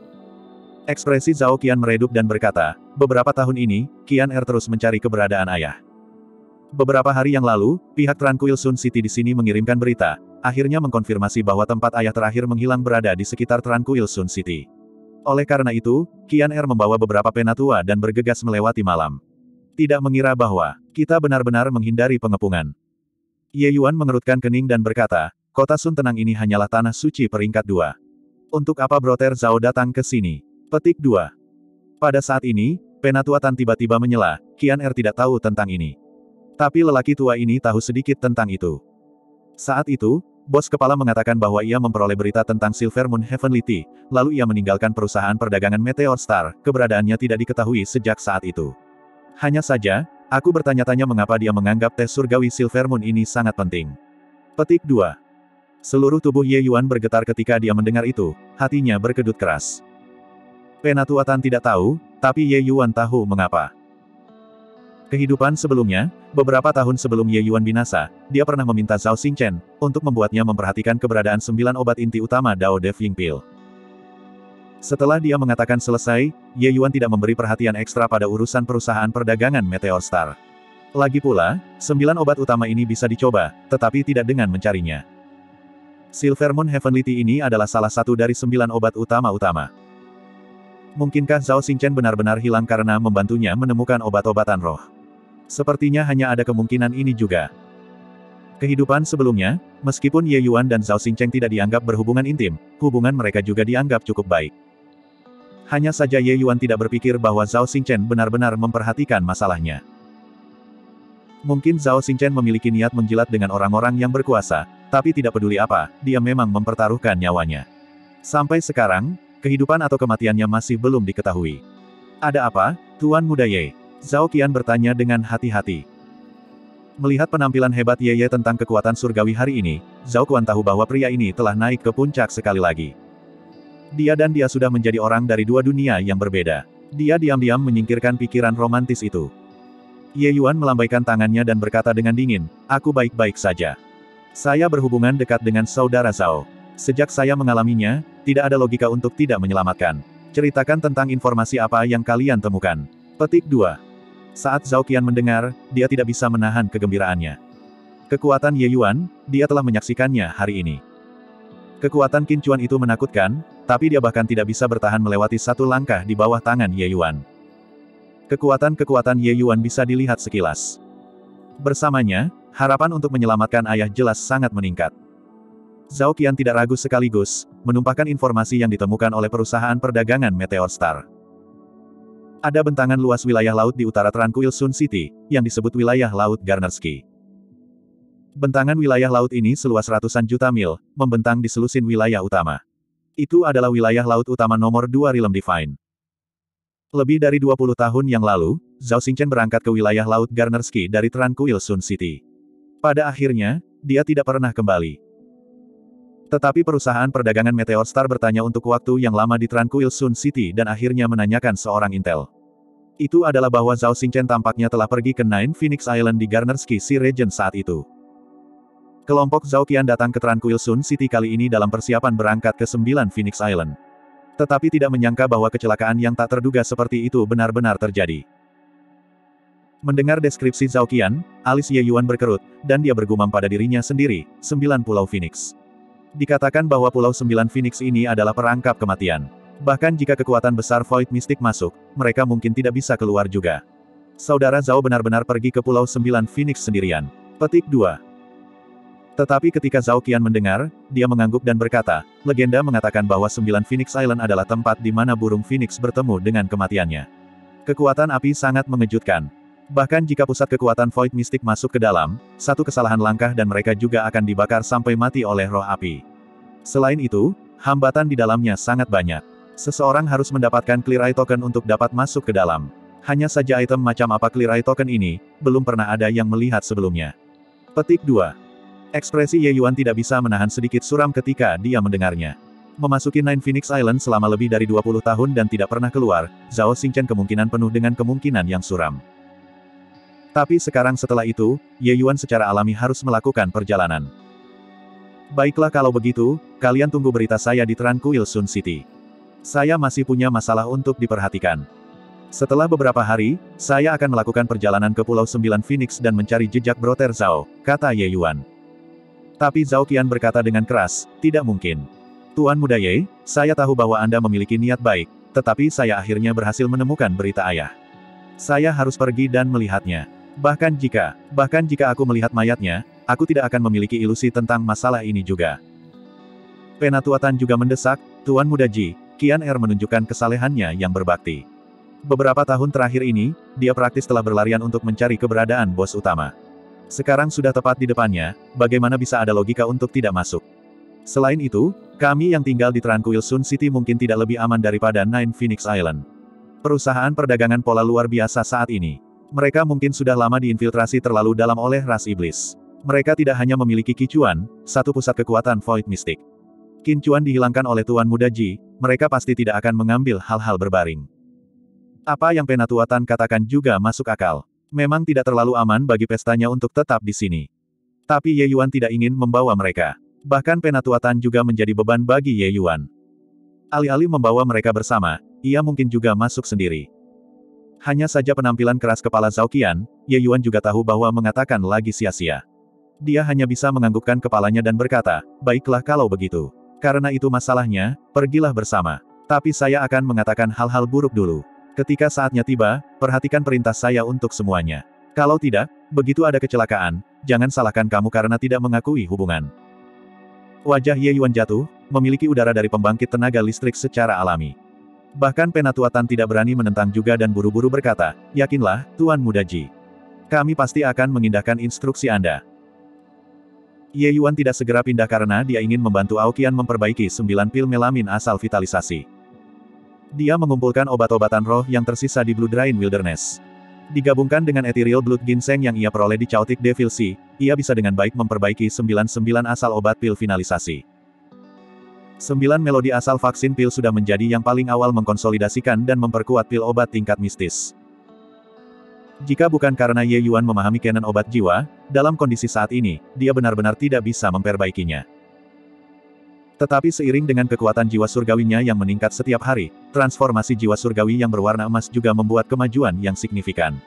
Ekspresi Zhao Qian meredup dan berkata, beberapa tahun ini, Qian Er terus mencari keberadaan ayah. Beberapa hari yang lalu, pihak Tranquil Sun City di sini mengirimkan berita, akhirnya mengkonfirmasi bahwa tempat ayah terakhir menghilang berada di sekitar Tranquil Sun City. Oleh karena itu, Qian Er membawa beberapa penatua dan bergegas melewati malam. Tidak mengira bahwa, kita benar-benar menghindari pengepungan. Ye Yuan mengerutkan kening dan berkata, kota Sun Tenang ini hanyalah tanah suci peringkat dua. Untuk apa Broter Zhao datang ke sini? Petik dua. Pada saat ini, Penatua Tan tiba-tiba menyela, Qian Er tidak tahu tentang ini. Tapi lelaki tua ini tahu sedikit tentang itu. Saat itu, bos kepala mengatakan bahwa ia memperoleh berita tentang Silver Moon Heavenly Tea, lalu ia meninggalkan perusahaan perdagangan Meteor Star, keberadaannya tidak diketahui sejak saat itu. Hanya saja, aku bertanya-tanya mengapa dia menganggap tes surgawi Silver Moon ini sangat penting. Petik dua. Seluruh tubuh Ye Yuan bergetar ketika dia mendengar itu, hatinya berkedut keras. Penatua Tan tidak tahu, tapi Ye Yuan tahu mengapa. Kehidupan sebelumnya, beberapa tahun sebelum Ye Yuan binasa, dia pernah meminta Zhao Xingchen, untuk membuatnya memperhatikan keberadaan sembilan obat inti utama Dao De Ying Pil. Setelah dia mengatakan selesai, Ye Yuan tidak memberi perhatian ekstra pada urusan perusahaan perdagangan Meteor Star. Lagi pula, sembilan obat utama ini bisa dicoba, tetapi tidak dengan mencarinya. Silver Moon Heavenly Tea ini adalah salah satu dari sembilan obat utama-utama. Mungkinkah Zhao Xingchen benar-benar hilang karena membantunya menemukan obat-obatan roh? Sepertinya hanya ada kemungkinan ini juga. Kehidupan sebelumnya, meskipun Ye Yuan dan Zhao Xingchen tidak dianggap berhubungan intim, hubungan mereka juga dianggap cukup baik. Hanya saja Ye Yuan tidak berpikir bahwa Zhao Xingchen benar-benar memperhatikan masalahnya. Mungkin Zhao Xingchen memiliki niat menjilat dengan orang-orang yang berkuasa, tapi tidak peduli apa, dia memang mempertaruhkan nyawanya. Sampai sekarang, kehidupan atau kematiannya masih belum diketahui. Ada apa? Tuan Muda Ye. Zhao Qian bertanya dengan hati-hati. Melihat penampilan hebat Ye Ye tentang kekuatan surgawi hari ini, Zhao Qian tahu bahwa pria ini telah naik ke puncak sekali lagi. Dia dan dia sudah menjadi orang dari dua dunia yang berbeda. Dia diam-diam menyingkirkan pikiran romantis itu. Ye Yuan melambaikan tangannya dan berkata dengan dingin, aku baik-baik saja. Saya berhubungan dekat dengan saudara Zhao. Sejak saya mengalaminya, tidak ada logika untuk tidak menyelamatkan. Ceritakan tentang informasi apa yang kalian temukan. Petik dua. Saat Zhao Qian mendengar, dia tidak bisa menahan kegembiraannya. Kekuatan Ye Yuan, dia telah menyaksikannya hari ini. Kekuatan Qin Chuan itu menakutkan, tapi dia bahkan tidak bisa bertahan melewati satu langkah di bawah tangan Ye Yuan. Kekuatan-kekuatan Ye Yuan bisa dilihat sekilas. Bersamanya, harapan untuk menyelamatkan ayah jelas sangat meningkat. Zhao Qian tidak ragu sekaligus, menumpahkan informasi yang ditemukan oleh perusahaan perdagangan Meteor Star. Ada bentangan luas wilayah laut di utara Tranquil Sun City, yang disebut wilayah Laut Garnersky. Bentangan wilayah laut ini seluas ratusan juta mil, membentang di selusin wilayah utama. Itu adalah wilayah laut utama nomor dua Realm Divine. Lebih dari dua puluh tahun yang lalu, Zhao Xingchen berangkat ke wilayah Laut Garnersky dari Tranquil Sun City. Pada akhirnya, dia tidak pernah kembali. Tetapi perusahaan perdagangan Meteor Star bertanya untuk waktu yang lama di Tranquil Sun City dan akhirnya menanyakan seorang intel. Itu adalah bahwa Zhao Xingchen tampaknya telah pergi ke Nine Phoenix Island di Garnersky Sea Region saat itu. Kelompok Zhao Qian datang ke Tranquil Sun City kali ini dalam persiapan berangkat ke sembilan Phoenix Island. Tetapi tidak menyangka bahwa kecelakaan yang tak terduga seperti itu benar-benar terjadi. Mendengar deskripsi Zhao Qian, alis Ye Yuan berkerut, dan dia bergumam pada dirinya sendiri, sembilan Pulau Phoenix. Dikatakan bahwa Pulau Sembilan Phoenix ini adalah perangkap kematian. Bahkan jika kekuatan besar Void Mystic masuk, mereka mungkin tidak bisa keluar juga. Saudara Zhao benar-benar pergi ke Pulau Sembilan Phoenix sendirian. Petik dua. Tetapi ketika Zhao Qian mendengar, dia mengangguk dan berkata, legenda mengatakan bahwa Sembilan Phoenix Island adalah tempat di mana burung Phoenix bertemu dengan kematiannya. Kekuatan api sangat mengejutkan. Bahkan jika pusat kekuatan Void Mystic masuk ke dalam, satu kesalahan langkah dan mereka juga akan dibakar sampai mati oleh roh api. Selain itu, hambatan di dalamnya sangat banyak. Seseorang harus mendapatkan Clear Eye Token untuk dapat masuk ke dalam. Hanya saja item macam apa Clear Eye Token ini, belum pernah ada yang melihat sebelumnya. Petik dua. Ekspresi Ye Yuan tidak bisa menahan sedikit suram ketika dia mendengarnya. Memasuki Nine Phoenix Island selama lebih dari dua puluh tahun dan tidak pernah keluar, Zhao Xingchen kemungkinan penuh dengan kemungkinan yang suram. Tapi sekarang setelah itu, Ye Yuan secara alami harus melakukan perjalanan. Baiklah kalau begitu, kalian tunggu berita saya di Tranquil Sun City. Saya masih punya masalah untuk diperhatikan. Setelah beberapa hari, saya akan melakukan perjalanan ke Pulau Sembilan Phoenix dan mencari jejak Brother Zhao, kata Ye Yuan. Tapi Zhao Qian berkata dengan keras, tidak mungkin. Tuan Muda Ye, saya tahu bahwa Anda memiliki niat baik, tetapi saya akhirnya berhasil menemukan berita ayah. Saya harus pergi dan melihatnya. Bahkan jika, bahkan jika aku melihat mayatnya, aku tidak akan memiliki ilusi tentang masalah ini juga. Penatuatan juga mendesak, Tuan Muda Ji, Qian Er menunjukkan kesalehannya yang berbakti. Beberapa tahun terakhir ini, dia praktis telah berlarian untuk mencari keberadaan bos utama. Sekarang sudah tepat di depannya, bagaimana bisa ada logika untuk tidak masuk? Selain itu, kami yang tinggal di Tranquil Sun City mungkin tidak lebih aman daripada Nine Phoenix Island. Perusahaan perdagangan pola luar biasa saat ini. Mereka mungkin sudah lama diinfiltrasi terlalu dalam oleh ras iblis. Mereka tidak hanya memiliki Qin Chuan, satu pusat kekuatan Void Mystic. Qin Chuan dihilangkan oleh Tuan Muda Ji, mereka pasti tidak akan mengambil hal-hal berbaring. Apa yang Penatuatan katakan juga masuk akal. Memang tidak terlalu aman bagi pestanya untuk tetap di sini. Tapi Ye Yuan tidak ingin membawa mereka. Bahkan Penatuatan juga menjadi beban bagi Ye Yuan. Alih-alih membawa mereka bersama, ia mungkin juga masuk sendiri. Hanya saja penampilan keras kepala Zhao Qian, Ye Yuan juga tahu bahwa mengatakan lagi sia-sia. Dia hanya bisa menganggukkan kepalanya dan berkata, baiklah kalau begitu. Karena itu masalahnya, pergilah bersama. Tapi saya akan mengatakan hal-hal buruk dulu. Ketika saatnya tiba, perhatikan perintah saya untuk semuanya. Kalau tidak, begitu ada kecelakaan, jangan salahkan kamu karena tidak mengakui hubungan. Wajah Ye Yuan jatuh, memiliki udara dari pembangkit tenaga listrik secara alami. Bahkan Penatuatan tidak berani menentang juga dan buru-buru berkata, yakinlah, Tuan Muda Ji. Kami pasti akan mengindahkan instruksi Anda. Ye Yuan tidak segera pindah karena dia ingin membantu Aoqian memperbaiki sembilan pil melamin asal vitalisasi. Dia mengumpulkan obat-obatan roh yang tersisa di Blue Drain Wilderness. Digabungkan dengan Ethereal Blood Ginseng yang ia peroleh di Chaotic Devil Sea, ia bisa dengan baik memperbaiki sembilan puluh sembilan asal obat pil finalisasi. Sembilan melodi asal vaksin pil sudah menjadi yang paling awal mengkonsolidasikan dan memperkuat pil obat tingkat mistis. Jika bukan karena Ye Yuan memahami canon obat jiwa, dalam kondisi saat ini, dia benar-benar tidak bisa memperbaikinya. Tetapi seiring dengan kekuatan jiwa surgawinya yang meningkat setiap hari, transformasi jiwa surgawi yang berwarna emas juga membuat kemajuan yang signifikan.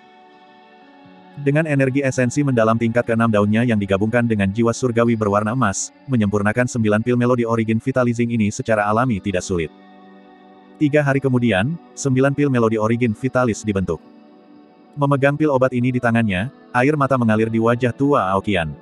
Dengan energi esensi mendalam tingkat keenam daunnya yang digabungkan dengan jiwa surgawi berwarna emas, menyempurnakan sembilan pil melodi origin vitalizing ini secara alami tidak sulit. Tiga hari kemudian, sembilan pil melodi origin vitalis dibentuk. Memegang pil obat ini di tangannya, air mata mengalir di wajah tua Aoqian.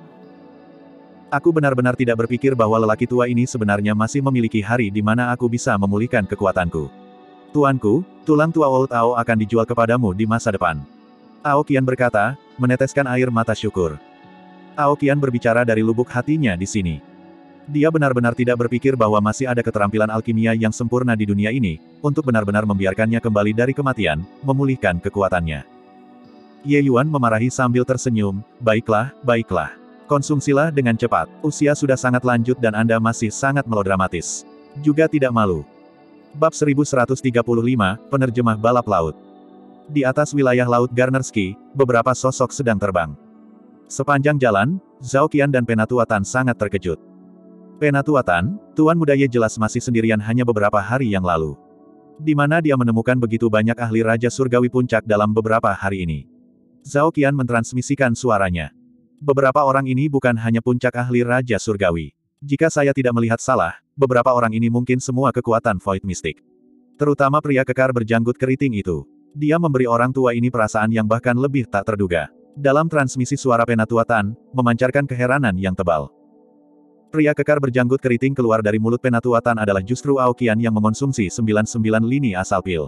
Aku benar-benar tidak berpikir bahwa lelaki tua ini sebenarnya masih memiliki hari di mana aku bisa memulihkan kekuatanku. Tuanku, tulang tua Old Ao akan dijual kepadamu di masa depan. Aoqian berkata, meneteskan air mata syukur. Aoqian berbicara dari lubuk hatinya di sini. Dia benar-benar tidak berpikir bahwa masih ada keterampilan alkimia yang sempurna di dunia ini, untuk benar-benar membiarkannya kembali dari kematian, memulihkan kekuatannya. Ye Yuan memarahi sambil tersenyum, baiklah, baiklah. Konsumsilah dengan cepat. Usia sudah sangat lanjut dan Anda masih sangat melodramatis. Juga tidak malu. Bab seribu seratus tiga puluh lima, Penerjemah Balap Laut. Di atas wilayah Laut Garnersky, beberapa sosok sedang terbang. Sepanjang jalan, Zhao Qian dan Penatua Tan sangat terkejut. Penatua Tan, Tuan Muda Ye jelas masih sendirian hanya beberapa hari yang lalu. Di mana dia menemukan begitu banyak ahli Raja Surgawi Puncak dalam beberapa hari ini. Zhao Qian mentransmisikan suaranya. Beberapa orang ini bukan hanya puncak ahli Raja Surgawi. Jika saya tidak melihat salah, beberapa orang ini mungkin semua kekuatan Void Mystic. Terutama pria kekar berjanggut keriting itu. Dia memberi orang tua ini perasaan yang bahkan lebih tak terduga. Dalam transmisi suara Penatua Tan, memancarkan keheranan yang tebal. Pria kekar berjanggut keriting keluar dari mulut Penatua Tan adalah justru Aoqian yang mengonsumsi sembilan puluh sembilan lini asal pil.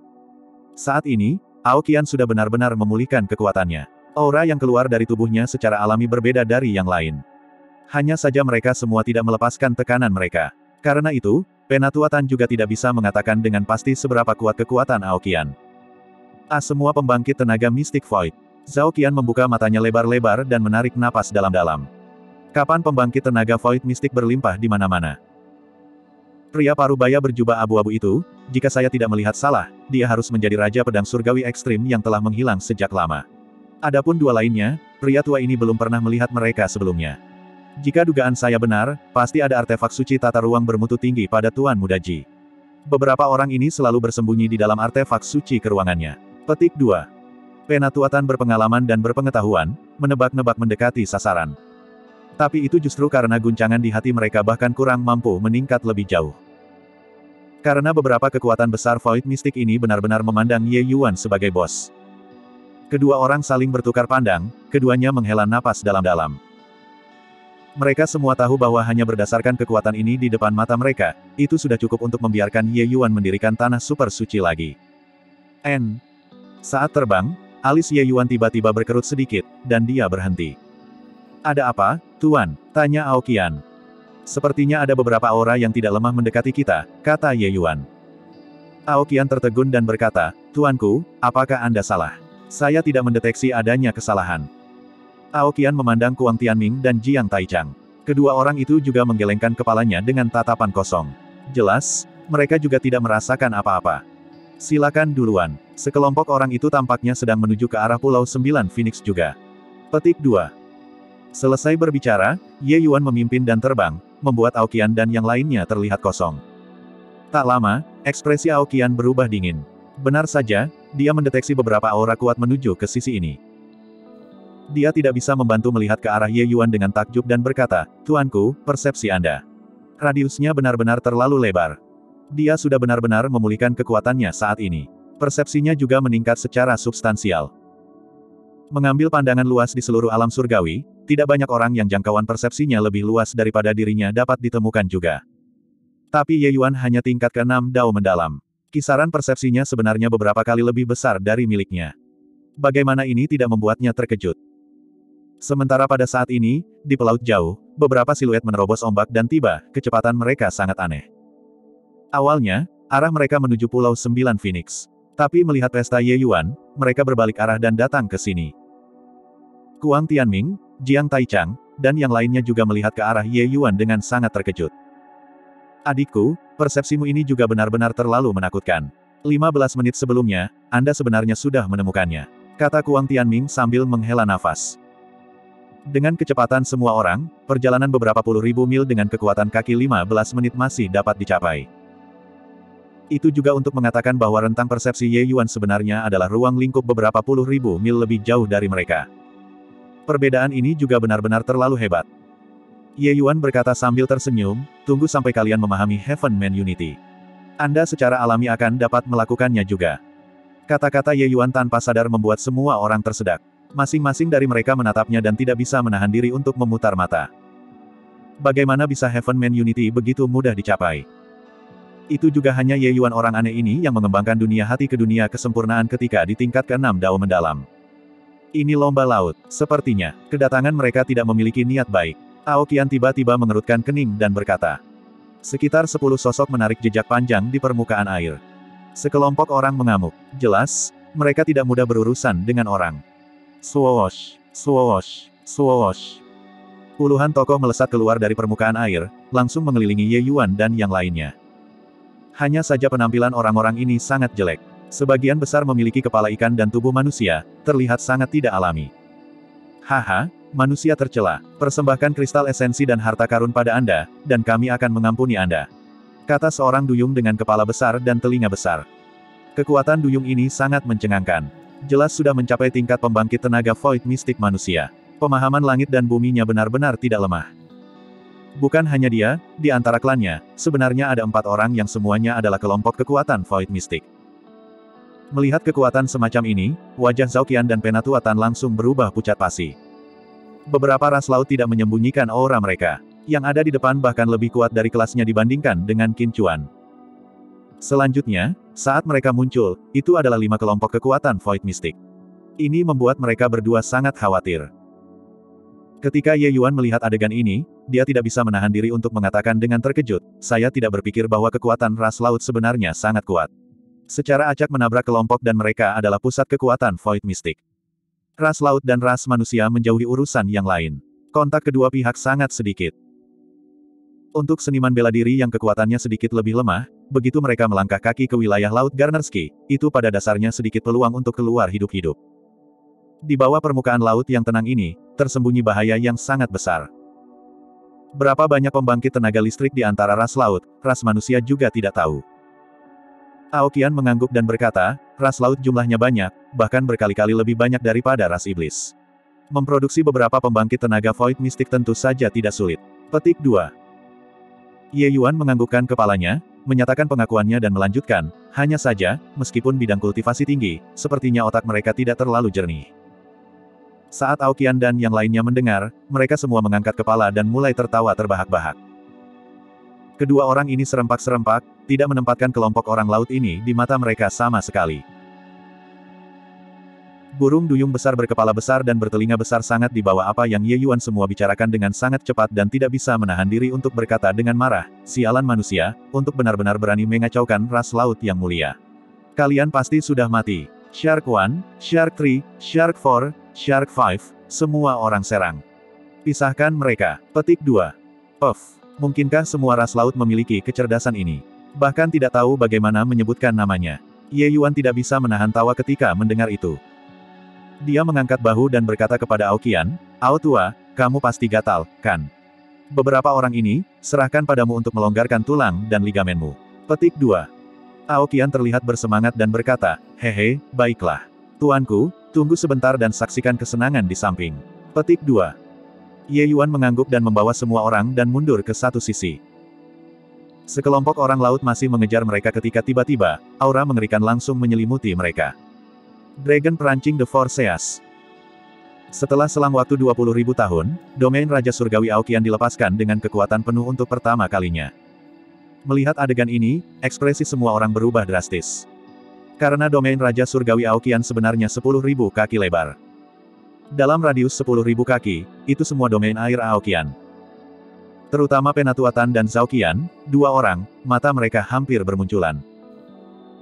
Saat ini, Aoqian sudah benar-benar memulihkan kekuatannya. Aura yang keluar dari tubuhnya secara alami berbeda dari yang lain. Hanya saja mereka semua tidak melepaskan tekanan mereka. Karena itu, Penatua Tan juga tidak bisa mengatakan dengan pasti seberapa kuat kekuatan Aoqian. Ah, semua pembangkit tenaga mistik Void. Zhao Qian membuka matanya lebar-lebar dan menarik napas dalam-dalam. Kapan pembangkit tenaga Void mistik berlimpah di mana-mana? Pria parubaya berjubah abu-abu itu, jika saya tidak melihat salah, dia harus menjadi Raja Pedang Surgawi Ekstrim yang telah menghilang sejak lama. Adapun dua lainnya, pria tua ini belum pernah melihat mereka sebelumnya. Jika dugaan saya benar, pasti ada artefak suci tata ruang bermutu tinggi pada Tuan Muda Ji. Beberapa orang ini selalu bersembunyi di dalam artefak suci keruangannya. Petik dua. Penatua Tan berpengalaman dan berpengetahuan, menebak-nebak mendekati sasaran. Tapi itu justru karena guncangan di hati mereka bahkan kurang mampu meningkat lebih jauh. Karena beberapa kekuatan besar Void Mystic ini benar-benar memandang Ye Yuan sebagai bos. Kedua orang saling bertukar pandang, keduanya menghela napas dalam-dalam. Mereka semua tahu bahwa hanya berdasarkan kekuatan ini di depan mata mereka, itu sudah cukup untuk membiarkan Ye Yuan mendirikan tanah super suci lagi. N. Saat terbang, alis Ye Yuan tiba-tiba berkerut sedikit, dan dia berhenti. Ada apa, Tuan? Tanya Aoqian. Sepertinya ada beberapa aura yang tidak lemah mendekati kita, kata Ye Yuan. Aoqian tertegun dan berkata, Tuanku, apakah Anda salah? Saya tidak mendeteksi adanya kesalahan. Aoqian memandang Kuang Tianming dan Jiang Taichang. Kedua orang itu juga menggelengkan kepalanya dengan tatapan kosong. Jelas, mereka juga tidak merasakan apa-apa. Silakan duluan. Sekelompok orang itu tampaknya sedang menuju ke arah Pulau Sembilan Phoenix juga. Petik dua. Selesai berbicara, Ye Yuan memimpin dan terbang, membuat Aoqian dan yang lainnya terlihat kosong. Tak lama, ekspresi Aoqian berubah dingin. Benar saja, dia mendeteksi beberapa aura kuat menuju ke sisi ini. Dia tidak bisa membantu melihat ke arah Ye Yuan dengan takjub dan berkata, Tuanku, persepsi Anda. Radiusnya benar-benar terlalu lebar. Dia sudah benar-benar memulihkan kekuatannya saat ini. Persepsinya juga meningkat secara substansial. Mengambil pandangan luas di seluruh alam surgawi, tidak banyak orang yang jangkauan persepsinya lebih luas daripada dirinya dapat ditemukan juga. Tapi Ye Yuan hanya tingkat keenam Dao mendalam. Kisaran persepsinya sebenarnya beberapa kali lebih besar dari miliknya. Bagaimana ini tidak membuatnya terkejut? Sementara pada saat ini, di pelaut jauh, beberapa siluet menerobos ombak dan tiba, kecepatan mereka sangat aneh. Awalnya, Arah mereka menuju Pulau Sembilan Phoenix. Tapi melihat pesta Ye Yuan, mereka berbalik arah dan datang ke sini. Kuang Tianming, Jiang Taichang, dan yang lainnya juga melihat ke arah Ye Yuan dengan sangat terkejut. Adikku, persepsimu ini juga benar-benar terlalu menakutkan. lima belas menit sebelumnya, Anda sebenarnya sudah menemukannya, kata Kuang Tianming sambil menghela nafas. Dengan kecepatan semua orang, perjalanan beberapa puluh ribu mil dengan kekuatan kaki lima belas menit masih dapat dicapai. Itu juga untuk mengatakan bahwa rentang persepsi Ye Yuan sebenarnya adalah ruang lingkup beberapa puluh ribu mil lebih jauh dari mereka. Perbedaan ini juga benar-benar terlalu hebat. Ye Yuan berkata sambil tersenyum, tunggu sampai kalian memahami Heaven Man Unity. Anda secara alami akan dapat melakukannya juga. Kata-kata Ye Yuan tanpa sadar membuat semua orang tersedak. Masing-masing dari mereka menatapnya dan tidak bisa menahan diri untuk memutar mata. Bagaimana bisa Heaven Man Unity begitu mudah dicapai? Itu juga hanya Ye Yuan orang aneh ini yang mengembangkan dunia hati ke dunia kesempurnaan ketika di tingkat keenam Dao mendalam. Ini lomba laut. Sepertinya, kedatangan mereka tidak memiliki niat baik. Aoqian tiba-tiba mengerutkan kening dan berkata. Sekitar sepuluh sosok menarik jejak panjang di permukaan air. Sekelompok orang mengamuk. Jelas, mereka tidak mudah berurusan dengan orang. Swoosh, swoosh, swoosh. Puluhan tokoh melesat keluar dari permukaan air, langsung mengelilingi Ye Yuan dan yang lainnya. Hanya saja penampilan orang-orang ini sangat jelek. Sebagian besar memiliki kepala ikan dan tubuh manusia, terlihat sangat tidak alami. Haha, manusia tercela. Persembahkan kristal esensi dan harta karun pada Anda, dan kami akan mengampuni Anda. Kata seorang duyung dengan kepala besar dan telinga besar. Kekuatan duyung ini sangat mencengangkan. Jelas sudah mencapai tingkat pembangkit tenaga void mistik manusia. Pemahaman langit dan buminya benar-benar tidak lemah. Bukan hanya dia, di antara klannya, sebenarnya ada empat orang yang semuanya adalah kelompok kekuatan void mistik. Melihat kekuatan semacam ini, wajah Zhao Qian dan Penatua Tan langsung berubah pucat pasi. Beberapa ras laut tidak menyembunyikan aura mereka. Yang ada di depan bahkan lebih kuat dari kelasnya dibandingkan dengan Qin Chuan. Selanjutnya, saat mereka muncul, itu adalah lima kelompok kekuatan void mistik. Ini membuat mereka berdua sangat khawatir. Ketika Ye Yuan melihat adegan ini, dia tidak bisa menahan diri untuk mengatakan dengan terkejut, saya tidak berpikir bahwa kekuatan ras laut sebenarnya sangat kuat. Secara acak menabrak kelompok dan mereka adalah pusat kekuatan void mistik. Ras laut dan ras manusia menjauhi urusan yang lain. Kontak kedua pihak sangat sedikit. Untuk seniman bela diri yang kekuatannya sedikit lebih lemah, begitu mereka melangkah kaki ke wilayah Laut Garnersky, itu pada dasarnya sedikit peluang untuk keluar hidup-hidup. Di bawah permukaan laut yang tenang ini, tersembunyi bahaya yang sangat besar. Berapa banyak pembangkit tenaga listrik di antara ras laut, ras manusia juga tidak tahu. Aoqian mengangguk dan berkata, ras laut jumlahnya banyak, bahkan berkali-kali lebih banyak daripada ras iblis. Memproduksi beberapa pembangkit tenaga void mistik tentu saja tidak sulit. Petik dua. Ye Yuan menganggukkan kepalanya, menyatakan pengakuannya dan melanjutkan, hanya saja, meskipun bidang kultivasi tinggi, sepertinya otak mereka tidak terlalu jernih. Saat Aoqian dan yang lainnya mendengar, mereka semua mengangkat kepala dan mulai tertawa terbahak-bahak. Kedua orang ini serempak-serempak, tidak menempatkan kelompok orang laut ini di mata mereka sama sekali. Burung duyung besar berkepala besar dan bertelinga besar sangat di bawah apa yang Ye Yuan semua bicarakan dengan sangat cepat dan tidak bisa menahan diri untuk berkata dengan marah, sialan manusia, untuk benar-benar berani mengacaukan ras laut yang mulia. Kalian pasti sudah mati. Shark One, Shark Three, Shark Four, Shark Five, semua orang serang. Pisahkan mereka. Petik dua. Puff. Mungkinkah semua ras laut memiliki kecerdasan ini? Bahkan tidak tahu bagaimana menyebutkan namanya. Ye Yuan tidak bisa menahan tawa ketika mendengar itu. Dia mengangkat bahu dan berkata kepada Aoqian, Ao tua, kamu pasti gatal, kan? Beberapa orang ini, serahkan padamu untuk melonggarkan tulang dan ligamenmu. Petik dua. Aoqian terlihat bersemangat dan berkata, hehe, baiklah. Tuanku, tunggu sebentar dan saksikan kesenangan di samping. Petik dua. Ye Yuan mengangguk dan membawa semua orang dan mundur ke satu sisi. Sekelompok orang laut masih mengejar mereka ketika tiba-tiba, aura mengerikan langsung menyelimuti mereka. Dragon Perancing The Four Seas. Setelah selang waktu dua puluh ribu tahun, domain Raja Surgawi Aoqian dilepaskan dengan kekuatan penuh untuk pertama kalinya. Melihat adegan ini, ekspresi semua orang berubah drastis. Karena domain Raja Surgawi Aoqian sebenarnya sepuluh ribu kaki lebar. Dalam radius sepuluh ribu kaki, itu semua domain air Aoqian. Terutama Penatua Tan dan Zhao Qian, dua orang, mata mereka hampir bermunculan.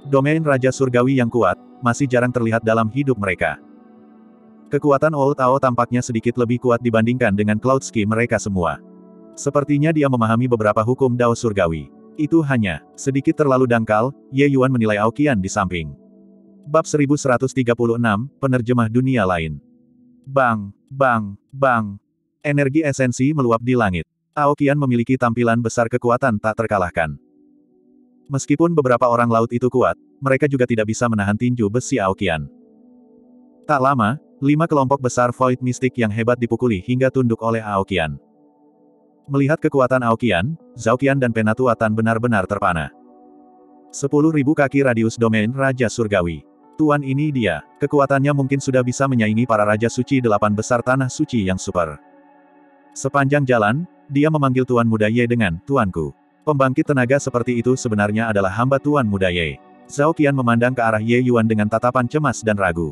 Domain Raja Surgawi yang kuat, masih jarang terlihat dalam hidup mereka. Kekuatan Old Tao tampaknya sedikit lebih kuat dibandingkan dengan Cloudski mereka semua. Sepertinya dia memahami beberapa hukum Dao Surgawi. Itu hanya sedikit terlalu dangkal, Ye Yuan menilai Aoqian di samping. Bab seribu seratus tiga puluh enam, Penerjemah Dunia Lain. Bang, bang, bang. Energi esensi meluap di langit. Aoqian memiliki tampilan besar kekuatan tak terkalahkan. Meskipun beberapa orang laut itu kuat, mereka juga tidak bisa menahan tinju besi Aoqian. Tak lama, lima kelompok besar Void Mystic yang hebat dipukuli hingga tunduk oleh Aoqian. Melihat kekuatan Aoqian, Zhao Qian dan Penatua Tan benar-benar terpana. Sepuluh ribu kaki radius domain Raja Surgawi. Tuan ini dia, kekuatannya mungkin sudah bisa menyaingi para Raja Suci delapan besar Tanah Suci yang super. Sepanjang jalan, dia memanggil Tuan Muda Ye dengan, Tuanku. Pembangkit tenaga seperti itu sebenarnya adalah hamba Tuan Muda Ye. Zhao Qian memandang ke arah Ye Yuan dengan tatapan cemas dan ragu.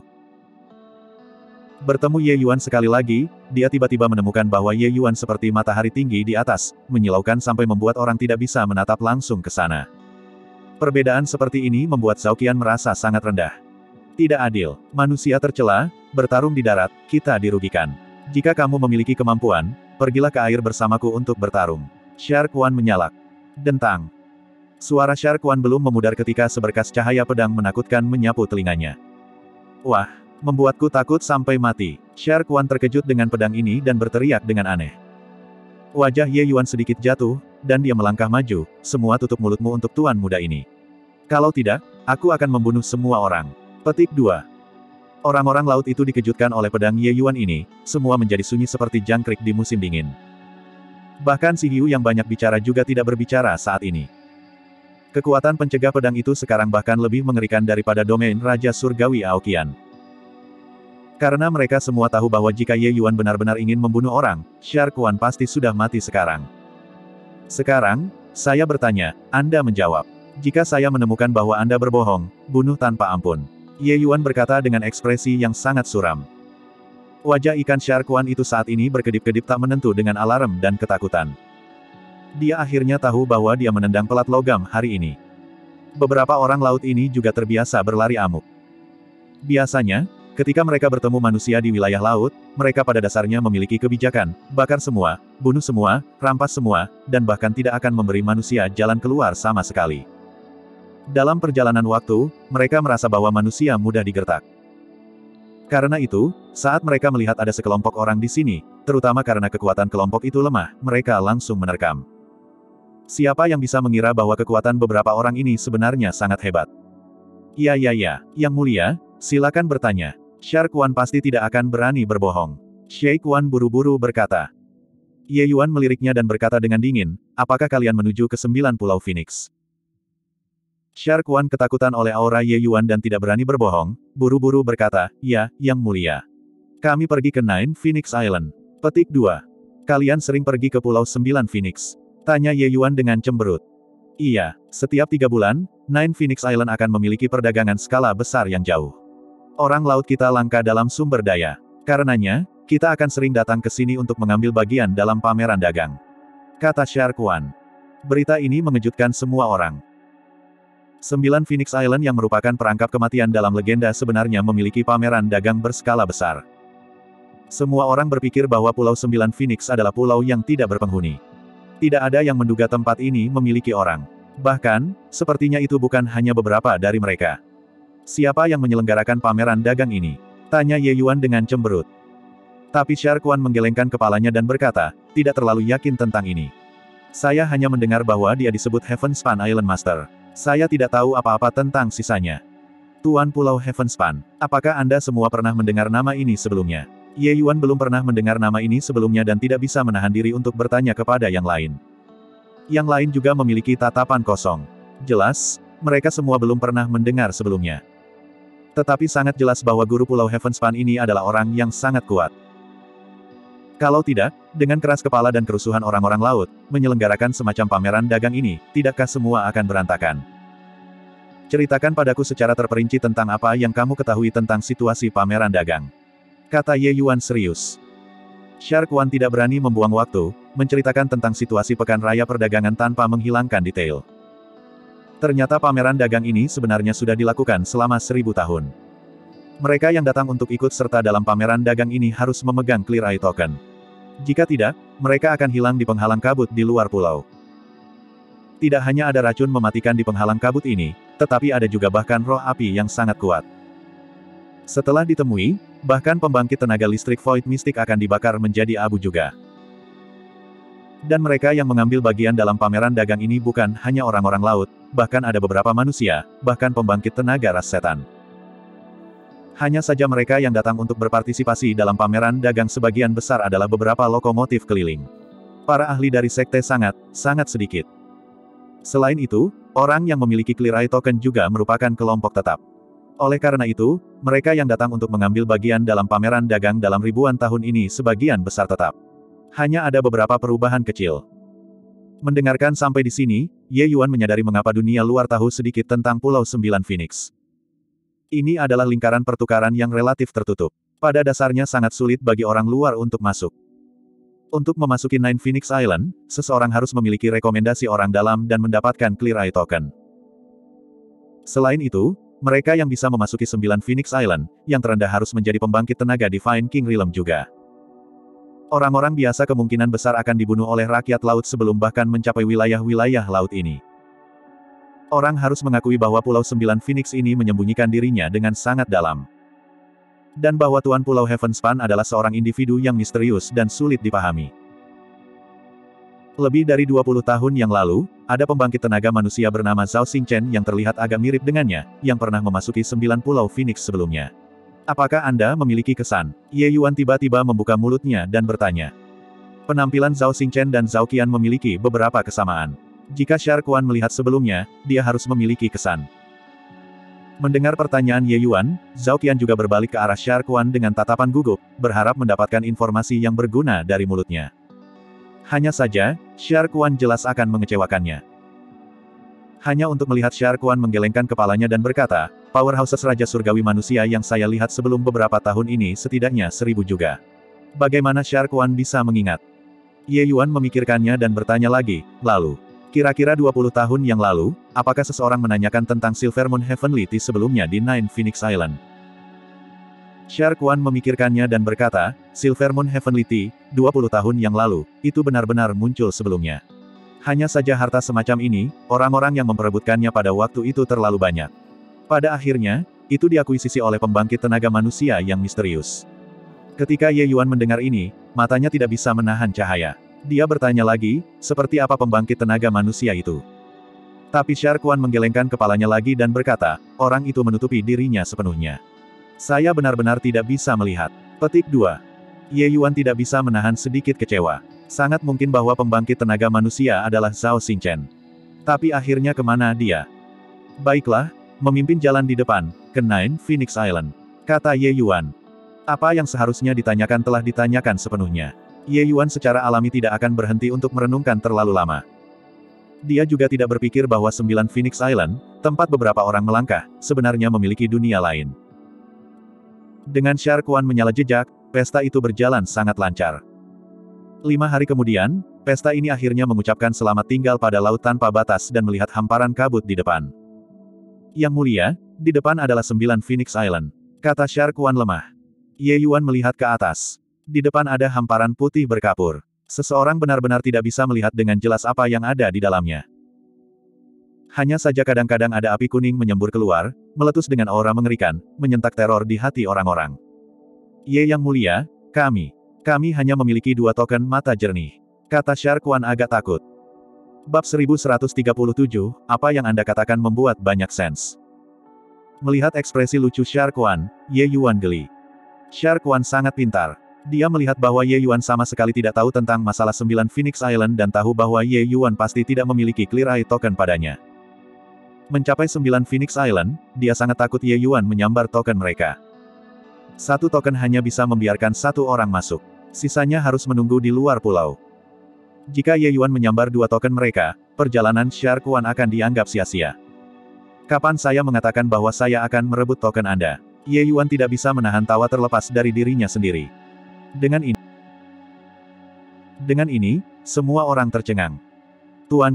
Bertemu Ye Yuan sekali lagi, dia tiba-tiba menemukan bahwa Ye Yuan seperti matahari tinggi di atas, menyilaukan sampai membuat orang tidak bisa menatap langsung ke sana. Perbedaan seperti ini membuat Zhao Qian merasa sangat rendah. Tidak adil, manusia tercela, bertarung di darat, kita dirugikan. Jika kamu memiliki kemampuan, pergilah ke air bersamaku untuk bertarung. Shark Wan menyalak. Dentang. Suara Shark Wan belum memudar ketika seberkas cahaya pedang menakutkan menyapu telinganya. Wah! Membuatku takut sampai mati. Shark Wan terkejut dengan pedang ini dan berteriak dengan aneh. Wajah Ye Yuan sedikit jatuh, dan dia melangkah maju, semua tutup mulutmu untuk Tuan Muda ini. Kalau tidak, aku akan membunuh semua orang. Petik dua. Orang-orang laut itu dikejutkan oleh pedang Ye Yuan ini, semua menjadi sunyi seperti jangkrik di musim dingin. Bahkan si Hiu yang banyak bicara juga tidak berbicara saat ini. Kekuatan pencegah pedang itu sekarang bahkan lebih mengerikan daripada domain Raja Surgawi Aoqian. Karena mereka semua tahu bahwa jika Ye Yuan benar-benar ingin membunuh orang, Shark Wan pasti sudah mati sekarang. Sekarang, saya bertanya, Anda menjawab. Jika saya menemukan bahwa Anda berbohong, bunuh tanpa ampun. Ye Yuan berkata dengan ekspresi yang sangat suram. Wajah ikan Shark Wan itu saat ini berkedip-kedip tak menentu dengan alarm dan ketakutan. Dia akhirnya tahu bahwa dia menendang pelat logam hari ini. Beberapa orang laut ini juga terbiasa berlari amuk. Biasanya, ketika mereka bertemu manusia di wilayah laut, mereka pada dasarnya memiliki kebijakan, bakar semua, bunuh semua, rampas semua, dan bahkan tidak akan memberi manusia jalan keluar sama sekali. Dalam perjalanan waktu, mereka merasa bahwa manusia mudah digertak. Karena itu, saat mereka melihat ada sekelompok orang di sini, terutama karena kekuatan kelompok itu lemah, mereka langsung menerkam. Siapa yang bisa mengira bahwa kekuatan beberapa orang ini sebenarnya sangat hebat? Ya ya ya, Yang Mulia, silakan bertanya. Shark Wan pasti tidak akan berani berbohong. Sheikh Wan buru-buru berkata. Ye Yuan meliriknya dan berkata dengan dingin, apakah kalian menuju ke sembilan Pulau Phoenix? Shark Wan ketakutan oleh aura Ye Yuan dan tidak berani berbohong, buru-buru berkata, ya, Yang Mulia. Kami pergi ke Nine Phoenix Island. Petik dua. Kalian sering pergi ke Pulau Sembilan Phoenix? Tanya Ye Yuan dengan cemberut. Iya, setiap tiga bulan, Nine Phoenix Island akan memiliki perdagangan skala besar yang jauh. Orang laut kita langka dalam sumber daya. Karenanya, kita akan sering datang ke sini untuk mengambil bagian dalam pameran dagang. Kata Shark Wan. Berita ini mengejutkan semua orang. Sembilan Phoenix Island yang merupakan perangkap kematian dalam legenda sebenarnya memiliki pameran dagang berskala besar. Semua orang berpikir bahwa Pulau Sembilan Phoenix adalah pulau yang tidak berpenghuni. Tidak ada yang menduga tempat ini memiliki orang. Bahkan, sepertinya itu bukan hanya beberapa dari mereka. Siapa yang menyelenggarakan pameran dagang ini? Tanya Ye Yuan dengan cemberut. Tapi Shark Wan menggelengkan kepalanya dan berkata, tidak terlalu yakin tentang ini. Saya hanya mendengar bahwa dia disebut Heavenspan Island Master. Saya tidak tahu apa-apa tentang sisanya. Tuan Pulau Heavenspan, apakah Anda semua pernah mendengar nama ini sebelumnya? Ye Yuan belum pernah mendengar nama ini sebelumnya dan tidak bisa menahan diri untuk bertanya kepada yang lain. Yang lain juga memiliki tatapan kosong. Jelas, mereka semua belum pernah mendengar sebelumnya. Tetapi sangat jelas bahwa guru Pulau Heavenspan ini adalah orang yang sangat kuat. Kalau tidak, dengan keras kepala dan kerusuhan orang-orang laut, menyelenggarakan semacam pameran dagang ini, tidakkah semua akan berantakan? Ceritakan padaku secara terperinci tentang apa yang kamu ketahui tentang situasi pameran dagang. Kata Ye Yuan serius. Shark Wan tidak berani membuang waktu, menceritakan tentang situasi pekan raya perdagangan tanpa menghilangkan detail. Ternyata pameran dagang ini sebenarnya sudah dilakukan selama seribu tahun. Mereka yang datang untuk ikut serta dalam pameran dagang ini harus memegang Clear Eye Token. Jika tidak, mereka akan hilang di penghalang kabut di luar pulau. Tidak hanya ada racun mematikan di penghalang kabut ini, tetapi ada juga bahkan roh api yang sangat kuat. Setelah ditemui, bahkan pembangkit tenaga listrik Void Mystic akan dibakar menjadi abu juga. Dan mereka yang mengambil bagian dalam pameran dagang ini bukan hanya orang-orang laut, bahkan ada beberapa manusia, bahkan pembangkit tenaga ras setan. Hanya saja mereka yang datang untuk berpartisipasi dalam pameran dagang sebagian besar adalah beberapa lokomotif keliling. Para ahli dari sekte sangat, sangat sedikit. Selain itu, orang yang memiliki Clear Eye Token juga merupakan kelompok tetap. Oleh karena itu, mereka yang datang untuk mengambil bagian dalam pameran dagang dalam ribuan tahun ini sebagian besar tetap. Hanya ada beberapa perubahan kecil. Mendengarkan sampai di sini, Ye Yuan menyadari mengapa dunia luar tahu sedikit tentang Pulau Sembilan Phoenix. Ini adalah lingkaran pertukaran yang relatif tertutup. Pada dasarnya sangat sulit bagi orang luar untuk masuk. Untuk memasuki Nine Phoenix Island, seseorang harus memiliki rekomendasi orang dalam dan mendapatkan Clear Eye Token. Selain itu, mereka yang bisa memasuki Sembilan Phoenix Island, yang terendah harus menjadi pembangkit tenaga Divine King Realm juga. Orang-orang biasa kemungkinan besar akan dibunuh oleh rakyat laut sebelum bahkan mencapai wilayah-wilayah laut ini. Orang harus mengakui bahwa Pulau Sembilan Phoenix ini menyembunyikan dirinya dengan sangat dalam. Dan bahwa Tuan Pulau Heavenspan adalah seorang individu yang misterius dan sulit dipahami. Lebih dari dua puluh tahun yang lalu, ada pembangkit tenaga manusia bernama Zhao Xingchen yang terlihat agak mirip dengannya, yang pernah memasuki sembilan Pulau Phoenix sebelumnya. Apakah Anda memiliki kesan? Ye Yuan tiba-tiba membuka mulutnya dan bertanya. Penampilan Zhao Xingchen dan Zhao Qian memiliki beberapa kesamaan. Jika Shar Quan melihat sebelumnya, dia harus memiliki kesan. Mendengar pertanyaan Ye Yuan, Zhao Qian juga berbalik ke arah Shar Quan dengan tatapan gugup, berharap mendapatkan informasi yang berguna dari mulutnya. Hanya saja, Shar Quan jelas akan mengecewakannya. Hanya untuk melihat Shar Quan menggelengkan kepalanya dan berkata, Powerhouses Raja Surgawi Manusia yang saya lihat sebelum beberapa tahun ini setidaknya seribu juga. Bagaimana Shar Quan bisa mengingat? Ye Yuan memikirkannya dan bertanya lagi, lalu, kira-kira dua puluh tahun yang lalu, apakah seseorang menanyakan tentang Silver Moon Heavenly Tea sebelumnya di Nine Phoenix Island? Shar Quan memikirkannya dan berkata, Silver Moon Heavenly Tea, dua puluh tahun yang lalu, itu benar-benar muncul sebelumnya. Hanya saja harta semacam ini, orang-orang yang memperebutkannya pada waktu itu terlalu banyak. Pada akhirnya, itu diakuisisi oleh pembangkit tenaga manusia yang misterius. Ketika Ye Yuan mendengar ini, matanya tidak bisa menahan cahaya. Dia bertanya lagi, seperti apa pembangkit tenaga manusia itu? Tapi Shar Quan menggelengkan kepalanya lagi dan berkata, orang itu menutupi dirinya sepenuhnya. Saya benar-benar tidak bisa melihat. Petik dua. Ye Yuan tidak bisa menahan sedikit kecewa. Sangat mungkin bahwa pembangkit tenaga manusia adalah Zhao Xingchen. Tapi akhirnya kemana dia? Baiklah, memimpin jalan di depan, ke Nine Phoenix Island. Kata Ye Yuan. Apa yang seharusnya ditanyakan telah ditanyakan sepenuhnya. Ye Yuan secara alami tidak akan berhenti untuk merenungkan terlalu lama. Dia juga tidak berpikir bahwa Sembilan Phoenix Island, tempat beberapa orang melangkah, sebenarnya memiliki dunia lain. Dengan Shar Quan menyala jejak, pesta itu berjalan sangat lancar. Lima hari kemudian, pesta ini akhirnya mengucapkan selamat tinggal pada laut tanpa batas dan melihat hamparan kabut di depan. Yang mulia, di depan adalah Sembilan Phoenix Island. Kata Shar Quan lemah. Ye Yuan melihat ke atas. Di depan ada hamparan putih berkapur. Seseorang benar-benar tidak bisa melihat dengan jelas apa yang ada di dalamnya. Hanya saja kadang-kadang ada api kuning menyembur keluar, meletus dengan aura mengerikan, menyentak teror di hati orang-orang. Ye Yang Mulia, kami. Kami hanya memiliki dua token mata jernih. Kata Shar Quan agak takut. Bab seribu seratus tiga puluh tujuh, apa yang Anda katakan membuat banyak sens. Melihat ekspresi lucu Shar Quan, Ye Yuan geli. Shar Quan sangat pintar. Dia melihat bahwa Ye Yuan sama sekali tidak tahu tentang masalah Sembilan Phoenix Island dan tahu bahwa Ye Yuan pasti tidak memiliki Clear Eye Token padanya. Mencapai Sembilan Phoenix Island, dia sangat takut Ye Yuan menyambar token mereka. Satu token hanya bisa membiarkan satu orang masuk. Sisanya harus menunggu di luar pulau. Jika Ye Yuan menyambar dua token mereka, perjalanan Shar Quan akan dianggap sia-sia. Kapan saya mengatakan bahwa saya akan merebut token Anda? Ye Yuan tidak bisa menahan tawa terlepas dari dirinya sendiri. Dengan ini, dengan ini, semua orang tercengang. Tuanku,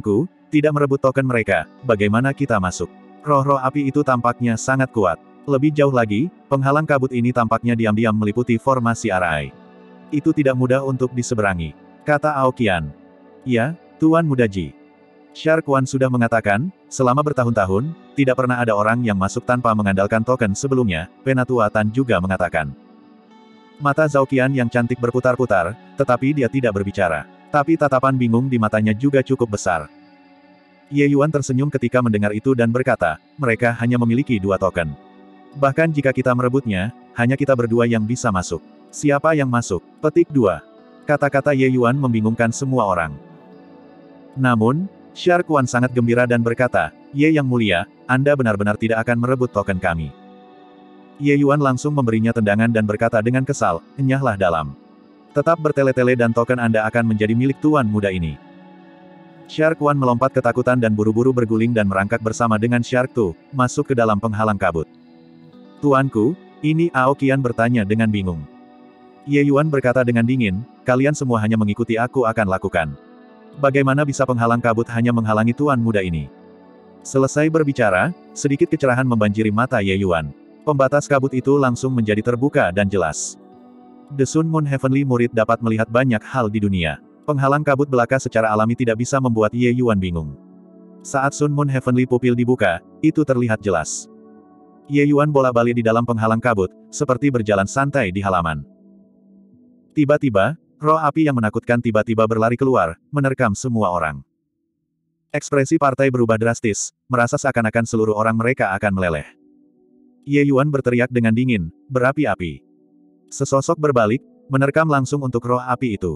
Tidak merebut token mereka, bagaimana kita masuk? Roh-roh api itu tampaknya sangat kuat. Lebih jauh lagi, penghalang kabut ini tampaknya diam-diam meliputi formasi Arai. Itu tidak mudah untuk diseberangi, kata Aokian. Ya, Tuan Muda Ji. Shark Wan sudah mengatakan, selama bertahun-tahun, tidak pernah ada orang yang masuk tanpa mengandalkan token sebelumnya, Penatua Tan juga mengatakan. Mata Zhao Qian yang cantik berputar-putar, tetapi dia tidak berbicara. Tapi tatapan bingung di matanya juga cukup besar. Ye Yuan tersenyum ketika mendengar itu dan berkata, mereka hanya memiliki dua token. Bahkan jika kita merebutnya, hanya kita berdua yang bisa masuk. Siapa yang masuk? Petik dua. Kata-kata Ye Yuan membingungkan semua orang. Namun, Shark Wan sangat gembira dan berkata, Ye Yang Mulia, Anda benar-benar tidak akan merebut token kami. Ye Yuan langsung memberinya tendangan dan berkata dengan kesal, enyahlah dalam. Tetap bertele-tele dan token Anda akan menjadi milik Tuan Muda ini. Shark Wan melompat ketakutan dan buru-buru berguling dan merangkak bersama dengan Shark Tu, masuk ke dalam penghalang kabut. Tuanku, ini Aokian bertanya dengan bingung. Ye Yuan berkata dengan dingin, kalian semua hanya mengikuti aku akan lakukan. Bagaimana bisa penghalang kabut hanya menghalangi Tuan Muda ini? Selesai berbicara, sedikit kecerahan membanjiri mata Ye Yuan. Pembatas kabut itu langsung menjadi terbuka dan jelas. The Sun Moon Heavenly Murid dapat melihat banyak hal di dunia. Penghalang kabut belaka secara alami tidak bisa membuat Ye Yuan bingung. Saat Sun Moon Heavenly Pupil dibuka, itu terlihat jelas. Ye Yuan bola-balik di dalam penghalang kabut, seperti berjalan santai di halaman. Tiba-tiba, roh api yang menakutkan tiba-tiba berlari keluar, menerkam semua orang. Ekspresi partai berubah drastis, merasa seakan-akan seluruh orang mereka akan meleleh. Ye Yuan berteriak dengan dingin, berapi-api. Sesosok berbalik, menerkam langsung untuk roh api itu.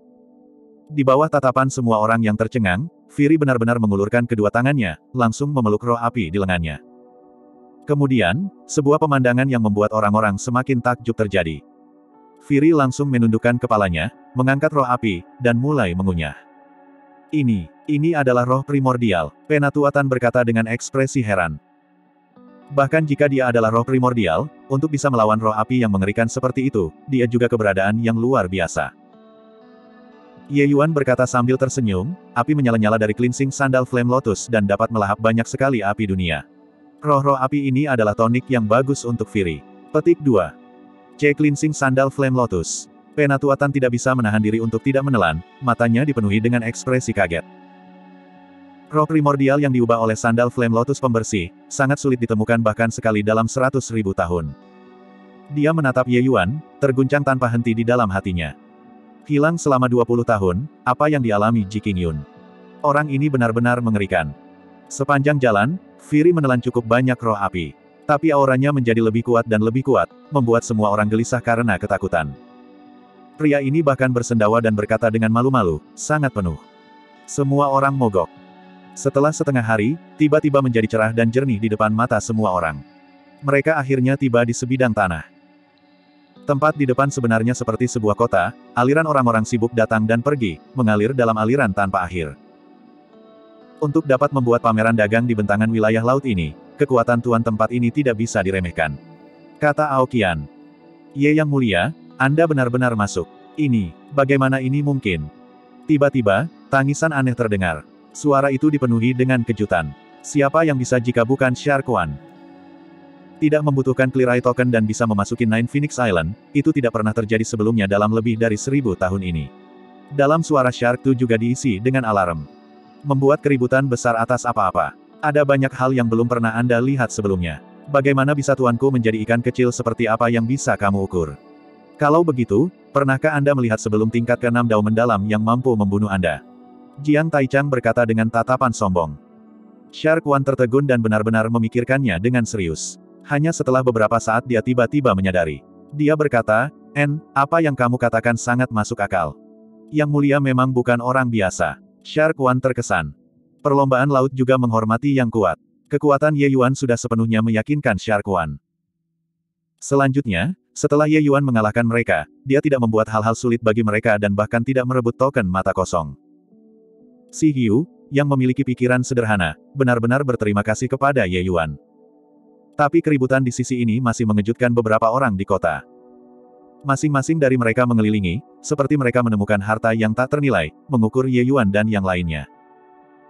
Di bawah tatapan semua orang yang tercengang, Firi benar-benar mengulurkan kedua tangannya, langsung memeluk roh api di lengannya. Kemudian, sebuah pemandangan yang membuat orang-orang semakin takjub terjadi. Firi langsung menundukkan kepalanya, mengangkat roh api, dan mulai mengunyah. Ini, ini adalah roh primordial, Penatua Tan berkata dengan ekspresi heran. Bahkan jika dia adalah roh primordial, untuk bisa melawan roh api yang mengerikan seperti itu, dia juga keberadaan yang luar biasa. Ye Yuan berkata sambil tersenyum, api menyala-nyala dari cleansing sandal Flame Lotus dan dapat melahap banyak sekali api dunia. Roh-roh api ini adalah tonik yang bagus untuk Firi. Petik dua. C. Cleansing Sandal Flame Lotus. Penatua Tan tidak bisa menahan diri untuk tidak menelan, matanya dipenuhi dengan ekspresi kaget. Roh primordial yang diubah oleh sandal Flame Lotus pembersih, sangat sulit ditemukan bahkan sekali dalam seratus ribu tahun. Dia menatap Ye Yuan, terguncang tanpa henti di dalam hatinya. Hilang selama dua puluh tahun, apa yang dialami Ji Qingyun? Orang ini benar-benar mengerikan. Sepanjang jalan, Firi menelan cukup banyak roh api. Tapi auranya menjadi lebih kuat dan lebih kuat, membuat semua orang gelisah karena ketakutan. Pria ini bahkan bersendawa dan berkata dengan malu-malu, sangat penuh. Semua orang mogok. Setelah setengah hari, tiba-tiba menjadi cerah dan jernih di depan mata semua orang. Mereka akhirnya tiba di sebidang tanah. Tempat di depan sebenarnya seperti sebuah kota, aliran orang-orang sibuk datang dan pergi, mengalir dalam aliran tanpa akhir. Untuk dapat membuat pameran dagang di bentangan wilayah laut ini, kekuatan tuan tempat ini tidak bisa diremehkan. Kata Aokian. Ye Yang Mulia, Anda benar-benar masuk. Ini, bagaimana ini mungkin? Tiba-tiba, tangisan aneh terdengar. Suara itu dipenuhi dengan kejutan. Siapa yang bisa jika bukan Shark Wan? Tidak membutuhkan clear eye token dan bisa memasuki Nine Phoenix Island, itu tidak pernah terjadi sebelumnya dalam lebih dari seribu tahun ini. Dalam suara Shark Tu juga diisi dengan alarm. Membuat keributan besar atas apa-apa. Ada banyak hal yang belum pernah Anda lihat sebelumnya. Bagaimana bisa tuanku menjadi ikan kecil seperti apa yang bisa kamu ukur? Kalau begitu, pernahkah Anda melihat sebelum tingkat keenam Dao mendalam yang mampu membunuh Anda? Jiang Taichang berkata dengan tatapan sombong. Shark Wan tertegun dan benar-benar memikirkannya dengan serius. Hanya setelah beberapa saat dia tiba-tiba menyadari. Dia berkata, En, apa yang kamu katakan sangat masuk akal. Yang Mulia memang bukan orang biasa. Shark Wan terkesan. Perlombaan laut juga menghormati yang kuat. Kekuatan Ye Yuan sudah sepenuhnya meyakinkan Shark Wan. Selanjutnya, setelah Ye Yuan mengalahkan mereka, dia tidak membuat hal-hal sulit bagi mereka dan bahkan tidak merebut token mata kosong. Si Hyu, yang memiliki pikiran sederhana, benar-benar berterima kasih kepada Ye Yuan. Tapi keributan di sisi ini masih mengejutkan beberapa orang di kota. Masing-masing dari mereka mengelilingi, seperti mereka menemukan harta yang tak ternilai, mengukur Ye Yuan dan yang lainnya.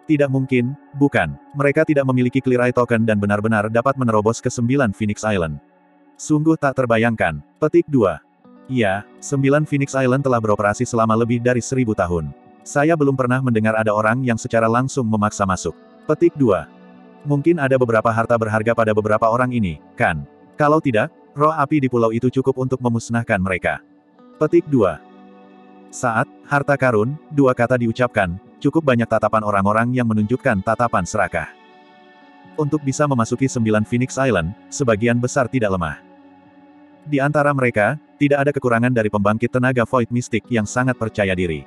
Tidak mungkin, bukan. Mereka tidak memiliki Clear Eye Token dan benar-benar dapat menerobos ke sembilan Phoenix Island. Sungguh tak terbayangkan. Petik dua. Iya, sembilan Phoenix Island telah beroperasi selama lebih dari seribu tahun. Saya belum pernah mendengar ada orang yang secara langsung memaksa masuk. Petik dua. Mungkin ada beberapa harta berharga pada beberapa orang ini, kan? Kalau tidak, roh api di pulau itu cukup untuk memusnahkan mereka. Petik dua. Saat harta karun, dua kata diucapkan, cukup banyak tatapan orang-orang yang menunjukkan tatapan serakah. Untuk bisa memasuki sembilan Phoenix Island, sebagian besar tidak lemah. Di antara mereka, tidak ada kekurangan dari pembangkit tenaga Void Mystic yang sangat percaya diri.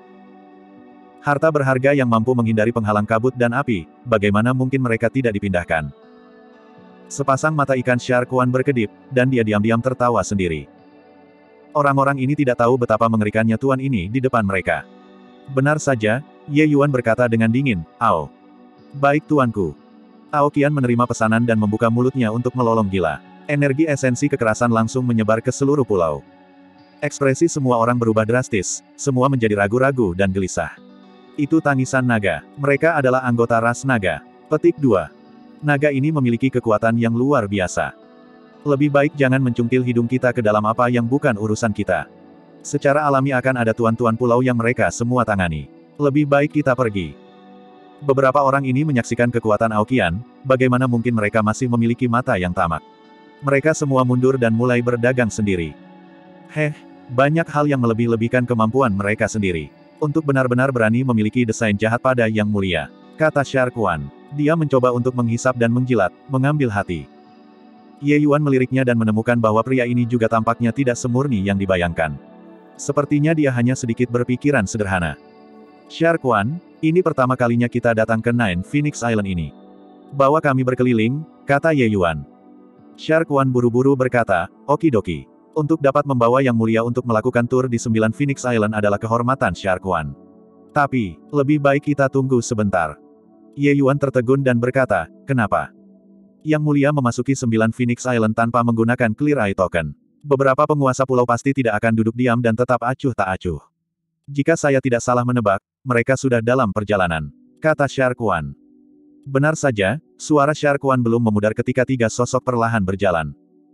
Harta berharga yang mampu menghindari penghalang kabut dan api, bagaimana mungkin mereka tidak dipindahkan? Sepasang mata ikan Shark One berkedip, dan dia diam-diam tertawa sendiri. Orang-orang ini tidak tahu betapa mengerikannya tuan ini di depan mereka. Benar saja, Ye Yuan berkata dengan dingin, "Ao. Baik tuanku." Ao Qian menerima pesanan dan membuka mulutnya untuk melolong gila. Energi esensi kekerasan langsung menyebar ke seluruh pulau. Ekspresi semua orang berubah drastis, semua menjadi ragu-ragu dan gelisah. Itu tangisan naga. Mereka adalah anggota ras naga. Petik dua. Naga ini memiliki kekuatan yang luar biasa. Lebih baik jangan mencungkil hidung kita ke dalam apa yang bukan urusan kita. Secara alami akan ada tuan-tuan pulau yang mereka semua tangani. Lebih baik kita pergi. Beberapa orang ini menyaksikan kekuatan Ao Qian, bagaimana mungkin mereka masih memiliki mata yang tamak. Mereka semua mundur dan mulai berdagang sendiri. Heh, banyak hal yang melebih-lebihkan kemampuan mereka sendiri. Untuk benar-benar berani memiliki desain jahat pada Yang Mulia, kata Shark One. Dia mencoba untuk menghisap dan menjilat, mengambil hati. Ye Yuan meliriknya dan menemukan bahwa pria ini juga tampaknya tidak semurni yang dibayangkan. Sepertinya dia hanya sedikit berpikiran sederhana. Shark One, ini pertama kalinya kita datang ke Nine Phoenix Island ini. Bawa kami berkeliling, kata Ye Yuan. Shark One buru-buru berkata, okidoki. Untuk dapat membawa Yang Mulia untuk melakukan tur di sembilan Phoenix Island adalah kehormatan Shark One. Tapi, lebih baik kita tunggu sebentar. Ye Yuan tertegun dan berkata, kenapa? Yang Mulia memasuki sembilan Phoenix Island tanpa menggunakan Clear Eye Token. Beberapa penguasa pulau pasti tidak akan duduk diam dan tetap acuh tak acuh. Jika saya tidak salah menebak, mereka sudah dalam perjalanan, kata Shark One. Benar saja, suara Shark One belum memudar ketika tiga sosok perlahan berjalan.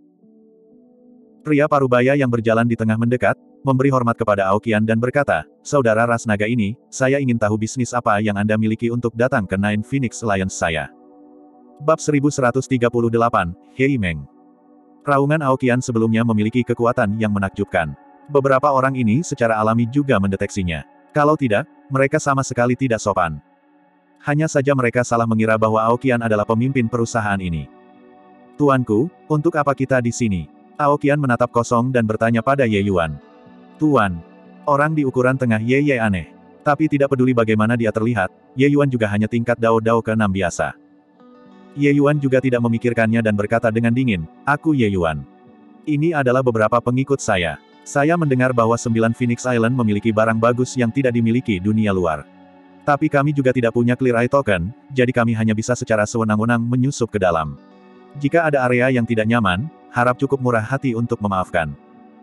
Pria parubaya yang berjalan di tengah mendekat, memberi hormat kepada Ao Qian dan berkata, saudara ras naga ini, saya ingin tahu bisnis apa yang Anda miliki untuk datang ke Nine Phoenix Alliance saya. Bab seribu seratus tiga puluh delapan, Hei Meng. Raungan Ao Qian sebelumnya memiliki kekuatan yang menakjubkan. Beberapa orang ini secara alami juga mendeteksinya. Kalau tidak, mereka sama sekali tidak sopan. Hanya saja mereka salah mengira bahwa Ao Qian adalah pemimpin perusahaan ini. Tuanku, untuk apa kita di sini? Ao Qian menatap kosong dan bertanya pada Ye Yuan. Tuan. Orang di ukuran tengah Ye Ye aneh. Tapi tidak peduli bagaimana dia terlihat, Ye Yuan juga hanya tingkat Dao Dao keenam biasa. Ye Yuan juga tidak memikirkannya dan berkata dengan dingin, aku Ye Yuan. Ini adalah beberapa pengikut saya. Saya mendengar bahwa sembilan Phoenix Island memiliki barang bagus yang tidak dimiliki dunia luar. Tapi kami juga tidak punya Clear Eye Token, jadi kami hanya bisa secara sewenang-wenang menyusup ke dalam. Jika ada area yang tidak nyaman, harap cukup murah hati untuk memaafkan.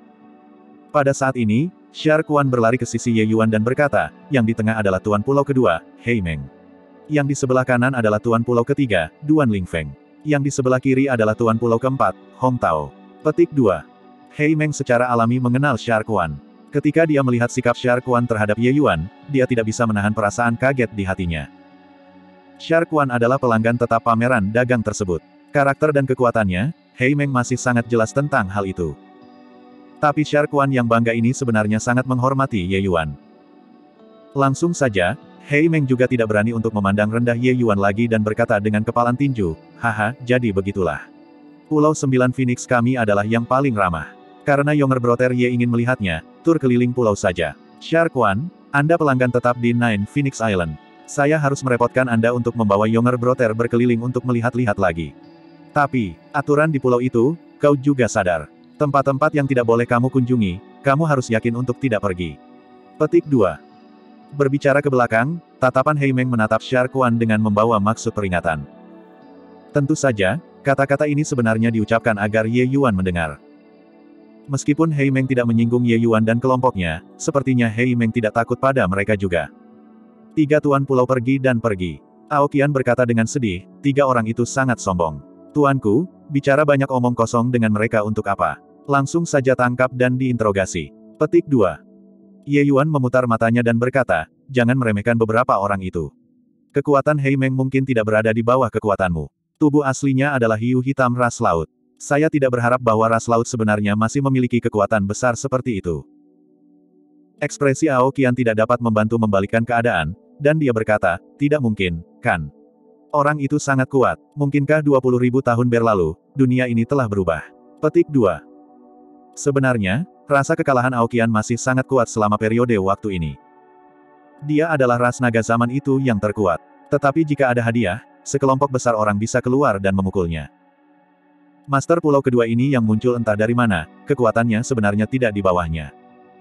Pada saat ini, Shark One berlari ke sisi Ye Yuan dan berkata, yang di tengah adalah tuan pulau kedua, Hei Meng. Yang di sebelah kanan adalah tuan pulau ketiga, Duan Lingfeng. Yang di sebelah kiri adalah tuan pulau keempat, Hong Tao. Petik dua. Hei Meng secara alami mengenal Shark One. Ketika dia melihat sikap Shark One terhadap Ye Yuan, dia tidak bisa menahan perasaan kaget di hatinya. Shark One adalah pelanggan tetap pameran dagang tersebut. Karakter dan kekuatannya, Hei Meng masih sangat jelas tentang hal itu. Tapi Shark One yang bangga ini sebenarnya sangat menghormati Ye Yuan. Langsung saja, Hei Meng juga tidak berani untuk memandang rendah Ye Yuan lagi dan berkata dengan kepalan tinju, haha, jadi begitulah. Pulau Sembilan Phoenix kami adalah yang paling ramah. Karena Yonger Brother Ye ingin melihatnya, tur keliling pulau saja. Shark One, Anda pelanggan tetap di Nine Phoenix Island. Saya harus merepotkan Anda untuk membawa Yonger Brother berkeliling untuk melihat-lihat lagi. Tapi, aturan di pulau itu, kau juga sadar. Tempat-tempat yang tidak boleh kamu kunjungi, kamu harus yakin untuk tidak pergi. Petik dua. Berbicara ke belakang, tatapan Hei Meng menatap Shark One dengan membawa maksud peringatan. Tentu saja, kata-kata ini sebenarnya diucapkan agar Ye Yuan mendengar. Meskipun Hei Meng tidak menyinggung Ye Yuan dan kelompoknya, sepertinya Hei Meng tidak takut pada mereka juga. Tiga tuan pulau pergi dan pergi. Aokian berkata dengan sedih, tiga orang itu sangat sombong. Tuanku, bicara banyak omong kosong dengan mereka untuk apa? Langsung saja tangkap dan diinterogasi. Petik dua. Ye Yuan memutar matanya dan berkata, jangan meremehkan beberapa orang itu. Kekuatan Hei Meng mungkin tidak berada di bawah kekuatanmu. Tubuh aslinya adalah hiu hitam ras laut. Saya tidak berharap bahwa ras laut sebenarnya masih memiliki kekuatan besar seperti itu. Ekspresi Aokian tidak dapat membantu membalikkan keadaan, dan dia berkata, tidak mungkin, kan? Orang itu sangat kuat. Mungkinkah dua puluh ribu tahun berlalu, dunia ini telah berubah? Petik dua. Sebenarnya, rasa kekalahan Aokian masih sangat kuat selama periode waktu ini. Dia adalah ras naga zaman itu yang terkuat. Tetapi jika ada hadiah, sekelompok besar orang bisa keluar dan memukulnya. Master pulau kedua ini yang muncul entah dari mana, kekuatannya sebenarnya tidak di bawahnya.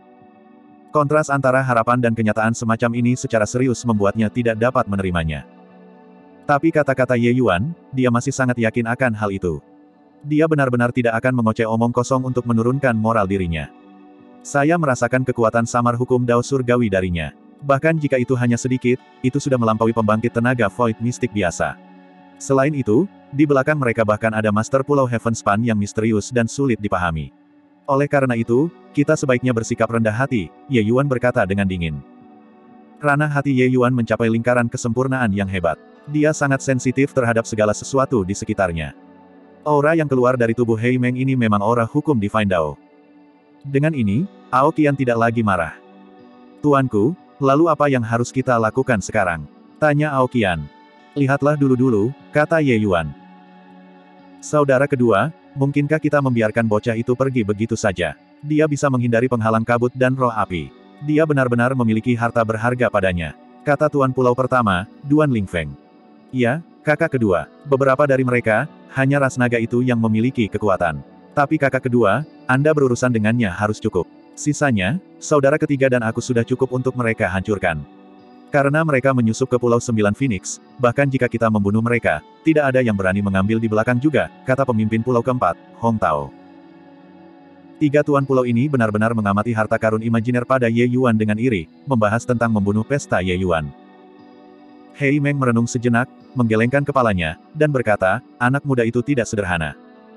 Kontras antara harapan dan kenyataan semacam ini secara serius membuatnya tidak dapat menerimanya. Tapi kata-kata Ye Yuan, dia masih sangat yakin akan hal itu. Dia benar-benar tidak akan mengoceh omong kosong untuk menurunkan moral dirinya. Saya merasakan kekuatan samar hukum Dao surgawi darinya. Bahkan jika itu hanya sedikit, itu sudah melampaui pembangkit tenaga void mistik biasa. Selain itu, di belakang mereka bahkan ada Master Pulau Heavenspan yang misterius dan sulit dipahami. Oleh karena itu, kita sebaiknya bersikap rendah hati, Ye Yuan berkata dengan dingin. Ranah hati Ye Yuan mencapai lingkaran kesempurnaan yang hebat. Dia sangat sensitif terhadap segala sesuatu di sekitarnya. Aura yang keluar dari tubuh Hei Meng ini memang aura hukum Divine Dao. Dengan ini, Aokian tidak lagi marah. Tuanku, lalu apa yang harus kita lakukan sekarang? Tanya Aokian. Lihatlah dulu-dulu, kata Ye Yuan. Saudara kedua, mungkinkah kita membiarkan bocah itu pergi begitu saja? Dia bisa menghindari penghalang kabut dan roh api. Dia benar-benar memiliki harta berharga padanya. Kata Tuan Pulau Pertama, Duan Lingfeng. Ya, kakak kedua. Beberapa dari mereka, hanya ras naga itu yang memiliki kekuatan. Tapi kakak kedua, Anda berurusan dengannya harus cukup. Sisanya, saudara ketiga dan aku sudah cukup untuk mereka hancurkan. Karena mereka menyusup ke Pulau Sembilan Phoenix, bahkan jika kita membunuh mereka, tidak ada yang berani mengambil di belakang juga, kata pemimpin pulau keempat, Hong Tao. Tiga tuan pulau ini benar-benar mengamati harta karun imajiner pada Ye Yuan dengan iri, membahas tentang membunuh pesta Ye Yuan. Hei Meng merenung sejenak, menggelengkan kepalanya, dan berkata, anak muda itu tidak sederhana.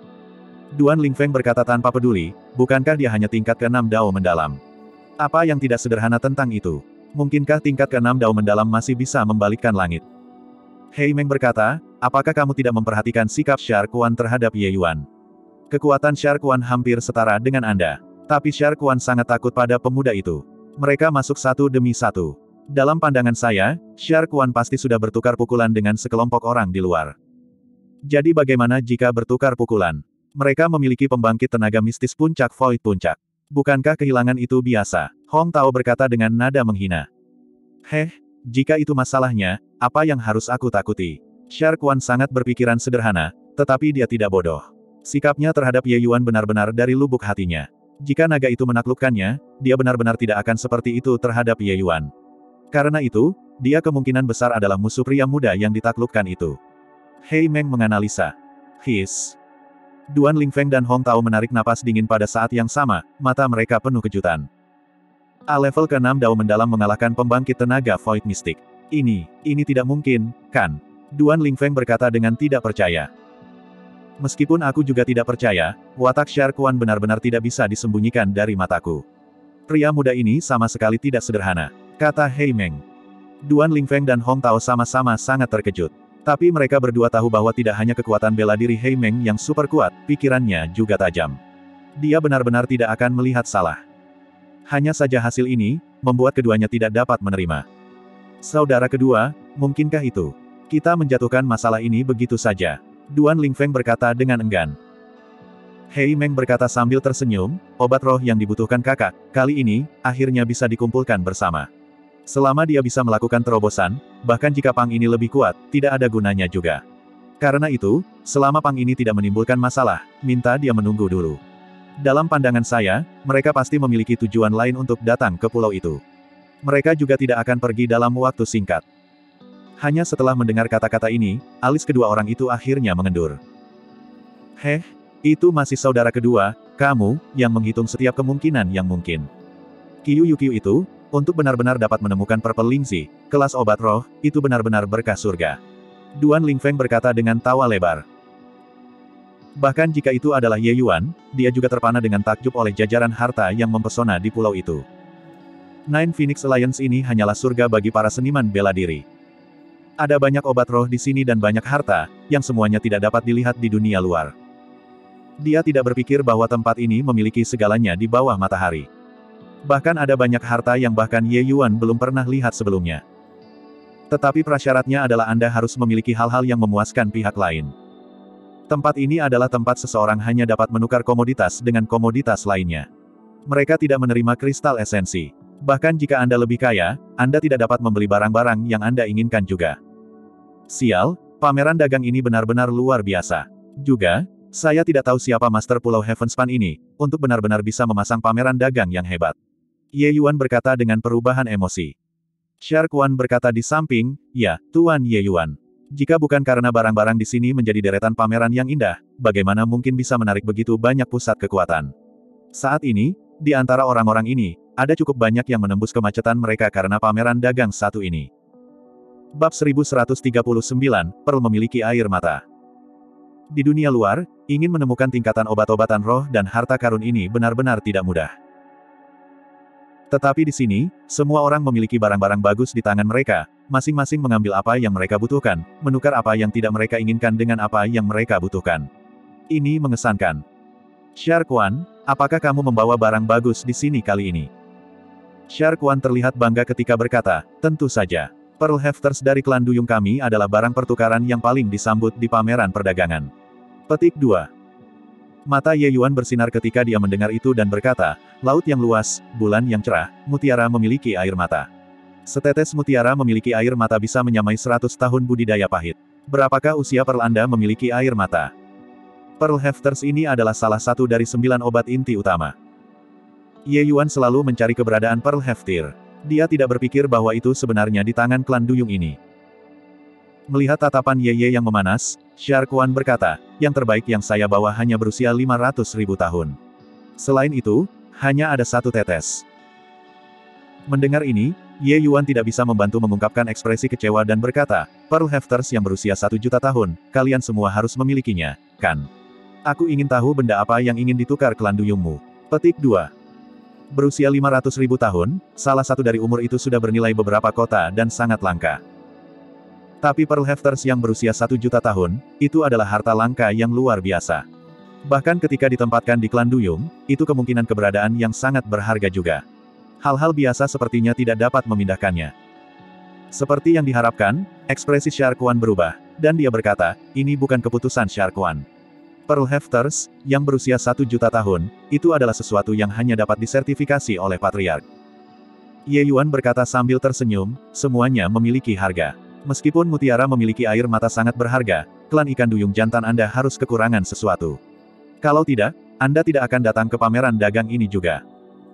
Duan Lingfeng berkata tanpa peduli, bukankah dia hanya tingkat keenam Dao mendalam? Apa yang tidak sederhana tentang itu? Mungkinkah tingkat keenam Dao mendalam masih bisa membalikkan langit? Hei Meng berkata, apakah kamu tidak memperhatikan sikap Shar Quan terhadap Ye Yuan? Kekuatan Shar Quan hampir setara dengan Anda. Tapi Shar Quan sangat takut pada pemuda itu. Mereka masuk satu demi satu. Dalam pandangan saya, Shar Quan pasti sudah bertukar pukulan dengan sekelompok orang di luar. Jadi bagaimana jika bertukar pukulan? Mereka memiliki pembangkit tenaga mistis puncak Void Puncak. Bukankah kehilangan itu biasa? Hong Tao berkata dengan nada menghina. Heh, jika itu masalahnya, apa yang harus aku takuti? Shar Quan sangat berpikiran sederhana, tetapi dia tidak bodoh. Sikapnya terhadap Ye Yuan benar-benar dari lubuk hatinya. Jika naga itu menaklukkannya, dia benar-benar tidak akan seperti itu terhadap Ye Yuan. Karena itu, dia kemungkinan besar adalah musuh pria muda yang ditaklukkan itu. Hei Meng menganalisa. His. Duan Lingfeng dan Hong Tao menarik napas dingin pada saat yang sama, mata mereka penuh kejutan. A level keenam Dao mendalam mengalahkan pembangkit tenaga Void Mystic. Ini, ini tidak mungkin, kan? Duan Lingfeng berkata dengan tidak percaya. Meskipun aku juga tidak percaya, watak Shar Quan benar-benar tidak bisa disembunyikan dari mataku. Pria muda ini sama sekali tidak sederhana, kata Hei Meng. Duan Lingfeng dan Hong Tao sama-sama sangat terkejut. Tapi mereka berdua tahu bahwa tidak hanya kekuatan bela diri Hei Meng yang super kuat, pikirannya juga tajam. Dia benar-benar tidak akan melihat salah. Hanya saja hasil ini, membuat keduanya tidak dapat menerima. Saudara kedua, mungkinkah itu? Kita menjatuhkan masalah ini begitu saja. Duan Lingfeng berkata dengan enggan. Hei Meng berkata sambil tersenyum, obat roh yang dibutuhkan kakak, kali ini, akhirnya bisa dikumpulkan bersama. Selama dia bisa melakukan terobosan, bahkan jika pang ini lebih kuat, tidak ada gunanya juga. Karena itu, selama pang ini tidak menimbulkan masalah, minta dia menunggu dulu. Dalam pandangan saya, mereka pasti memiliki tujuan lain untuk datang ke pulau itu. Mereka juga tidak akan pergi dalam waktu singkat. Hanya setelah mendengar kata-kata ini, alis kedua orang itu akhirnya mengendur. Heh, itu masih saudara kedua, kamu, yang menghitung setiap kemungkinan yang mungkin. Qiu Yu itu, untuk benar-benar dapat menemukan Purple Lingzi, kelas obat roh, itu benar-benar berkah surga. Duan Lingfeng berkata dengan tawa lebar. Bahkan jika itu adalah Ye Yuan, dia juga terpana dengan takjub oleh jajaran harta yang mempesona di pulau itu. Nine Phoenix Alliance ini hanyalah surga bagi para seniman bela diri. Ada banyak obat roh di sini dan banyak harta, yang semuanya tidak dapat dilihat di dunia luar. Dia tidak berpikir bahwa tempat ini memiliki segalanya di bawah matahari. Bahkan ada banyak harta yang bahkan Ye Yuan belum pernah lihat sebelumnya. Tetapi prasyaratnya adalah Anda harus memiliki hal-hal yang memuaskan pihak lain. Tempat ini adalah tempat seseorang hanya dapat menukar komoditas dengan komoditas lainnya. Mereka tidak menerima kristal esensi. Bahkan jika Anda lebih kaya, Anda tidak dapat membeli barang-barang yang Anda inginkan juga. Sial, pameran dagang ini benar-benar luar biasa. Juga, saya tidak tahu siapa Master Pulau Heavenspan ini, untuk benar-benar bisa memasang pameran dagang yang hebat. Ye Yuan berkata dengan perubahan emosi. Shark Wan berkata di samping, ya, Tuan Ye Yuan. Jika bukan karena barang-barang di sini menjadi deretan pameran yang indah, bagaimana mungkin bisa menarik begitu banyak pusat kekuatan? Saat ini, di antara orang-orang ini, ada cukup banyak yang menembus kemacetan mereka karena pameran dagang satu ini. Bab seribu seratus tiga puluh sembilan, Pearl memiliki air mata. Di dunia luar, ingin menemukan tingkatan obat-obatan roh dan harta karun ini benar-benar tidak mudah. Tetapi di sini, semua orang memiliki barang-barang bagus di tangan mereka, masing-masing mengambil apa yang mereka butuhkan, menukar apa yang tidak mereka inginkan dengan apa yang mereka butuhkan. Ini mengesankan. Shark Wan, apakah kamu membawa barang bagus di sini kali ini? Shark Wan terlihat bangga ketika berkata, tentu saja. Pearl Hefters dari klan duyung kami adalah barang pertukaran yang paling disambut di pameran perdagangan. Petik dua. Mata Ye Yuan bersinar ketika dia mendengar itu dan berkata, laut yang luas, bulan yang cerah, mutiara memiliki air mata. Setetes mutiara memiliki air mata bisa menyamai seratus tahun budidaya pahit. Berapakah usia Pearl Anda memiliki air mata? Pearl Hefters ini adalah salah satu dari sembilan obat inti utama. Ye Yuan selalu mencari keberadaan Pearl Heftir. Dia tidak berpikir bahwa itu sebenarnya di tangan klan duyung ini. Melihat tatapan Ye Ye yang memanas, Shark Wan berkata, yang terbaik yang saya bawa hanya berusia lima ratus ribu tahun. Selain itu, hanya ada satu tetes. Mendengar ini, Ye Yuan tidak bisa membantu mengungkapkan ekspresi kecewa dan berkata, Pearl Hefters yang berusia satu juta tahun, kalian semua harus memilikinya, kan? Aku ingin tahu benda apa yang ingin ditukar klan duyungmu. Petik dua. Berusia lima ratus ribu tahun, salah satu dari umur itu sudah bernilai beberapa kota dan sangat langka. Tapi Pearl Hefters yang berusia satu juta tahun, itu adalah harta langka yang luar biasa. Bahkan ketika ditempatkan di klan duyung, itu kemungkinan keberadaan yang sangat berharga juga. Hal-hal biasa sepertinya tidak dapat memindahkannya. Seperti yang diharapkan, ekspresi Shark Wan berubah, dan dia berkata, ini bukan keputusan Shark Wan. Pearl Hefters, yang berusia satu juta tahun, itu adalah sesuatu yang hanya dapat disertifikasi oleh Patriark. Ye Yuan berkata sambil tersenyum, semuanya memiliki harga. Meskipun mutiara memiliki air mata sangat berharga, klan ikan duyung jantan Anda harus kekurangan sesuatu. Kalau tidak, Anda tidak akan datang ke pameran dagang ini juga.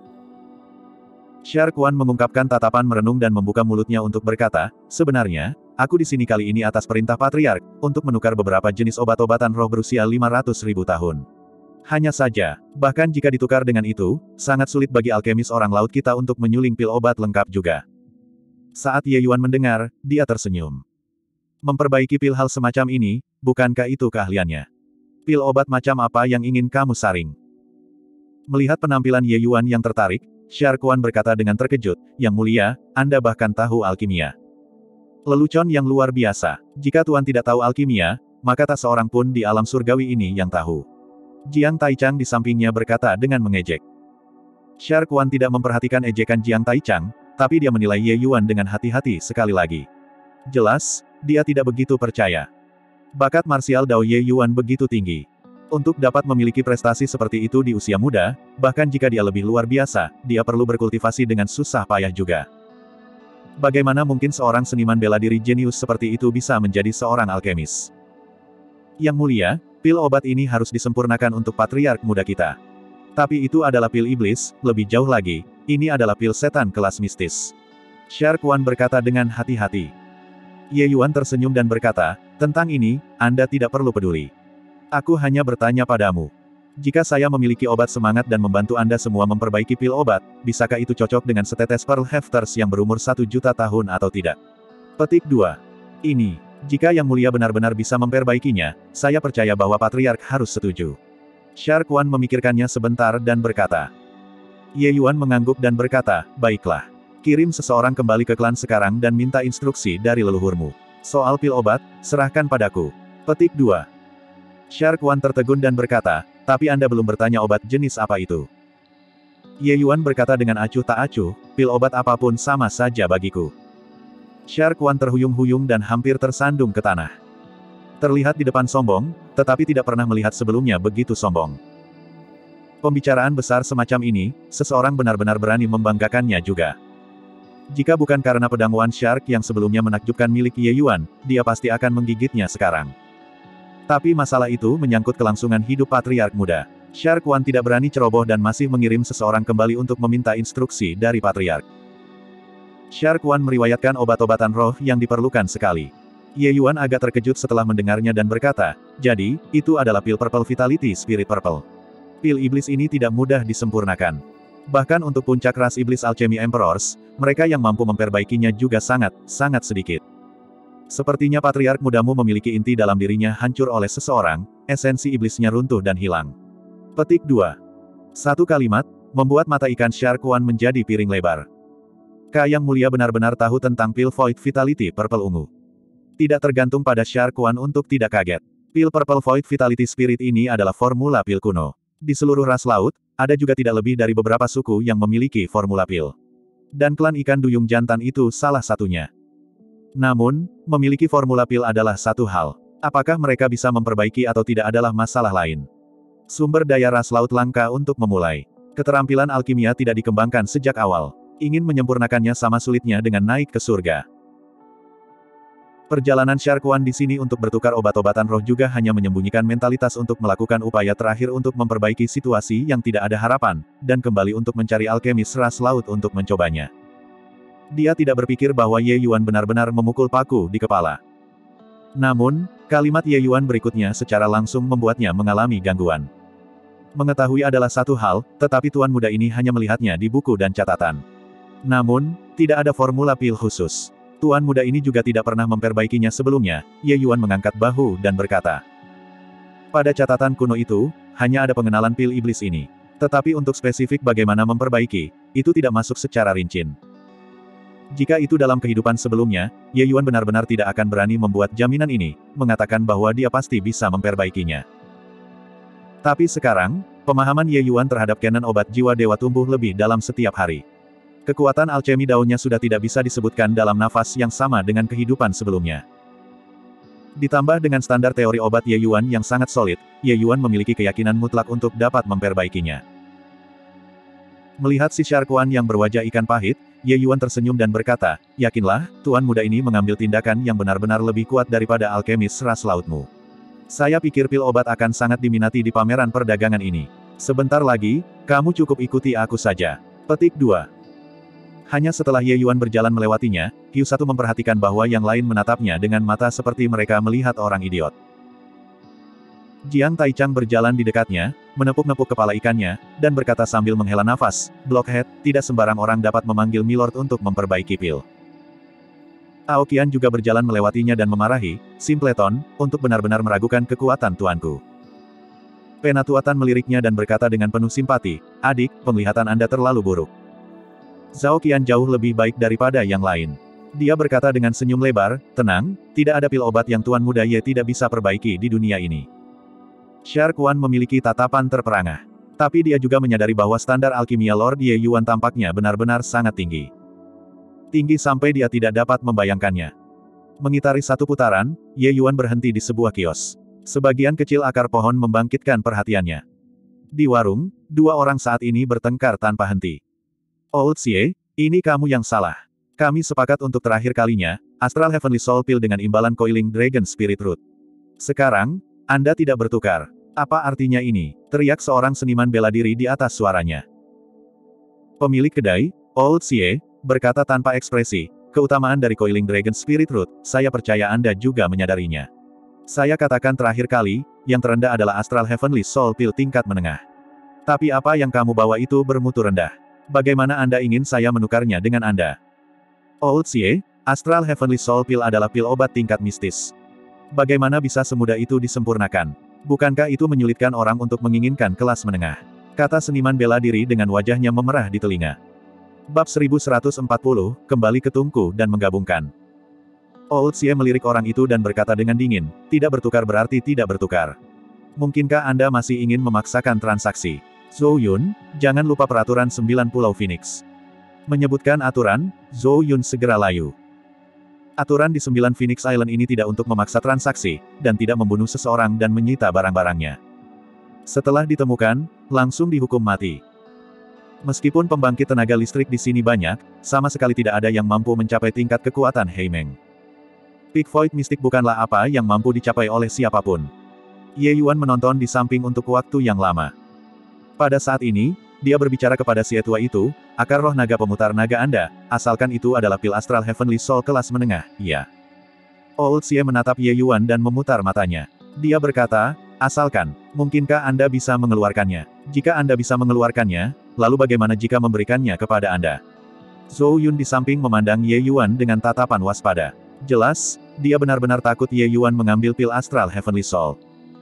Shark Wan mengungkapkan tatapan merenung dan membuka mulutnya untuk berkata, sebenarnya, aku di sini kali ini atas perintah Patriark, untuk menukar beberapa jenis obat-obatan roh berusia lima ratus ribu tahun. Hanya saja, bahkan jika ditukar dengan itu, sangat sulit bagi alkemis orang laut kita untuk menyuling pil obat lengkap juga. Saat Ye Yuan mendengar, dia tersenyum. Memperbaiki pil hal semacam ini, bukankah itu keahliannya? Pil obat macam apa yang ingin kamu saring? Melihat penampilan Ye Yuan yang tertarik, Shark Wan berkata dengan terkejut, Yang mulia, Anda bahkan tahu alkimia. Lelucon yang luar biasa. Jika Tuan tidak tahu alkimia, maka tak seorang pun di alam surgawi ini yang tahu. Jiang Taichang di sampingnya berkata dengan mengejek. Shark Wan tidak memperhatikan ejekan Jiang Taichang, tapi dia menilai Ye Yuan dengan hati-hati sekali lagi. Jelas, dia tidak begitu percaya. Bakat marsial Dao Ye Yuan begitu tinggi. Untuk dapat memiliki prestasi seperti itu di usia muda, bahkan jika dia lebih luar biasa, dia perlu berkultivasi dengan susah payah juga. Bagaimana mungkin seorang seniman bela diri jenius seperti itu bisa menjadi seorang alkemis? Yang mulia, pil obat ini harus disempurnakan untuk patriark muda kita. Tapi itu adalah pil iblis, lebih jauh lagi, ini adalah pil setan kelas mistis. Shark Wan berkata dengan hati-hati. Ye Yuan tersenyum dan berkata, tentang ini, Anda tidak perlu peduli. Aku hanya bertanya padamu. Jika saya memiliki obat semangat dan membantu Anda semua memperbaiki pil obat, bisakah itu cocok dengan setetes Pearl Hefters yang berumur satu juta tahun atau tidak? Petik dua. Ini. Jika Yang Mulia benar-benar bisa memperbaikinya, saya percaya bahwa Patriark harus setuju. Shark Wan memikirkannya sebentar dan berkata. Ye Yuan mengangguk dan berkata, baiklah. Kirim seseorang kembali ke klan sekarang dan minta instruksi dari leluhurmu. Soal pil obat, serahkan padaku. Petik dua. Shark Wan tertegun dan berkata, tapi Anda belum bertanya obat jenis apa itu. Ye Yuan berkata dengan acuh tak acuh, pil obat apapun sama saja bagiku. Shark Wan terhuyung-huyung dan hampir tersandung ke tanah. Terlihat di depan sombong, tetapi tidak pernah melihat sebelumnya begitu sombong. Pembicaraan besar semacam ini, seseorang benar-benar berani membanggakannya juga. Jika bukan karena pedang One Shark yang sebelumnya menakjubkan milik Ye Yuan, dia pasti akan menggigitnya sekarang. Tapi masalah itu menyangkut kelangsungan hidup Patriark muda. Shark Wan tidak berani ceroboh dan masih mengirim seseorang kembali untuk meminta instruksi dari Patriark. Shark Wan meriwayatkan obat-obatan roh yang diperlukan sekali. Ye Yuan agak terkejut setelah mendengarnya dan berkata, jadi, itu adalah pil Purple Vitality Spirit Purple. Pil iblis ini tidak mudah disempurnakan. Bahkan untuk puncak ras iblis Alchemy Emperors, mereka yang mampu memperbaikinya juga sangat, sangat sedikit. Sepertinya Patriark mudamu memiliki inti dalam dirinya hancur oleh seseorang, esensi iblisnya runtuh dan hilang. Petik dua. Satu kalimat, membuat mata ikan Shark Wan menjadi piring lebar. Ka Yang Mulia benar-benar tahu tentang pil Void Vitality Purple ungu. Tidak tergantung pada Shark Wan untuk tidak kaget. Pil Purple Void Vitality Spirit ini adalah formula pil kuno. Di seluruh ras laut, ada juga tidak lebih dari beberapa suku yang memiliki formula pil. Dan klan ikan duyung jantan itu salah satunya. Namun, memiliki formula pil adalah satu hal. Apakah mereka bisa memperbaiki atau tidak adalah masalah lain. Sumber daya ras laut langka untuk memulai. Keterampilan alkimia tidak dikembangkan sejak awal. Ingin menyempurnakannya sama sulitnya dengan naik ke surga. Perjalanan Shark Wan di sini untuk bertukar obat-obatan roh juga hanya menyembunyikan mentalitas untuk melakukan upaya terakhir untuk memperbaiki situasi yang tidak ada harapan, dan kembali untuk mencari alkemis ras laut untuk mencobanya. Dia tidak berpikir bahwa Ye Yuan benar-benar memukul paku di kepala. Namun, kalimat Ye Yuan berikutnya secara langsung membuatnya mengalami gangguan. Mengetahui adalah satu hal, tetapi tuan muda ini hanya melihatnya di buku dan catatan. Namun, tidak ada formula pil khusus. Tuan muda ini juga tidak pernah memperbaikinya sebelumnya. Ye Yuan mengangkat bahu dan berkata. Pada catatan kuno itu, hanya ada pengenalan pil iblis ini. Tetapi untuk spesifik bagaimana memperbaiki, itu tidak masuk secara rinci. Jika itu dalam kehidupan sebelumnya, Ye Yuan benar-benar tidak akan berani membuat jaminan ini, mengatakan bahwa dia pasti bisa memperbaikinya. Tapi sekarang, pemahaman Ye Yuan terhadap canon obat jiwa dewa tumbuh lebih dalam setiap hari. Kekuatan alchemy daunnya sudah tidak bisa disebutkan dalam nafas yang sama dengan kehidupan sebelumnya. Ditambah dengan standar teori obat Ye Yuan yang sangat solid, Ye Yuan memiliki keyakinan mutlak untuk dapat memperbaikinya. Melihat si Shark Wan yang berwajah ikan pahit, Ye Yuan tersenyum dan berkata, yakinlah, tuan muda ini mengambil tindakan yang benar-benar lebih kuat daripada alkemis ras lautmu. Saya pikir pil obat akan sangat diminati di pameran perdagangan ini. Sebentar lagi, kamu cukup ikuti aku saja. Petik dua. Hanya setelah Ye Yuan berjalan melewatinya, Qiu Satu memperhatikan bahwa yang lain menatapnya dengan mata seperti mereka melihat orang idiot. Jiang Taichang berjalan di dekatnya, menepuk-nepuk kepala ikannya, dan berkata sambil menghela nafas, Blockhead, tidak sembarang orang dapat memanggil Milord untuk memperbaiki pil. Aoqian juga berjalan melewatinya dan memarahi, Simpleton, untuk benar-benar meragukan kekuatan tuanku. Penatuatan meliriknya dan berkata dengan penuh simpati, adik, penglihatan Anda terlalu buruk. Zhao Qian jauh lebih baik daripada yang lain. Dia berkata dengan senyum lebar, tenang, tidak ada pil obat yang tuan muda Ye tidak bisa perbaiki di dunia ini. Shark Wan memiliki tatapan terperangah. Tapi dia juga menyadari bahwa standar alkimia Lord Ye Yuan tampaknya benar-benar sangat tinggi. Tinggi sampai dia tidak dapat membayangkannya. Mengitari satu putaran, Ye Yuan berhenti di sebuah kios. Sebagian kecil akar pohon membangkitkan perhatiannya. Di warung, dua orang saat ini bertengkar tanpa henti. Old Xie, ini kamu yang salah. Kami sepakat untuk terakhir kalinya, Astral Heavenly Soul Pill dengan imbalan Coiling Dragon Spirit Root. Sekarang, Anda tidak bertukar. Apa artinya ini? Teriak seorang seniman bela diri di atas suaranya. Pemilik kedai, Old Xie, berkata tanpa ekspresi, keutamaan dari Coiling Dragon Spirit Root, saya percaya Anda juga menyadarinya. Saya katakan terakhir kali, yang terendah adalah Astral Heavenly Soul Pill tingkat menengah. Tapi apa yang kamu bawa itu bermutu rendah. Bagaimana Anda ingin saya menukarnya dengan Anda? Old Xie, Astral Heavenly Soul Pill adalah pil obat tingkat mistis. Bagaimana bisa semudah itu disempurnakan? Bukankah itu menyulitkan orang untuk menginginkan kelas menengah? Kata seniman bela diri dengan wajahnya memerah di telinga. Bab seribu seratus empat puluh, kembali ke Tungku dan menggabungkan. Old Xie melirik orang itu dan berkata dengan dingin, tidak bertukar berarti tidak bertukar. Mungkinkah Anda masih ingin memaksakan transaksi? Zhou Yun, jangan lupa peraturan sembilan Pulau Phoenix. Menyebutkan aturan, Zhou Yun segera layu. Aturan di sembilan Phoenix Island ini tidak untuk memaksa transaksi, dan tidak membunuh seseorang dan menyita barang-barangnya. Setelah ditemukan, langsung dihukum mati. Meskipun pembangkit tenaga listrik di sini banyak, sama sekali tidak ada yang mampu mencapai tingkat kekuatan Heimeng. Peak Void Mystic bukanlah apa yang mampu dicapai oleh siapapun. Ye Yuan menonton di samping untuk waktu yang lama. Pada saat ini, dia berbicara kepada si tua itu, akar roh naga pemutar naga Anda, asalkan itu adalah pil Astral Heavenly Soul kelas menengah, ya. Old Xie menatap Ye Yuan dan memutar matanya. Dia berkata, asalkan, mungkinkah Anda bisa mengeluarkannya? Jika Anda bisa mengeluarkannya, lalu bagaimana jika memberikannya kepada Anda? Zhou Yun di samping memandang Ye Yuan dengan tatapan waspada. Jelas, dia benar-benar takut Ye Yuan mengambil pil Astral Heavenly Soul.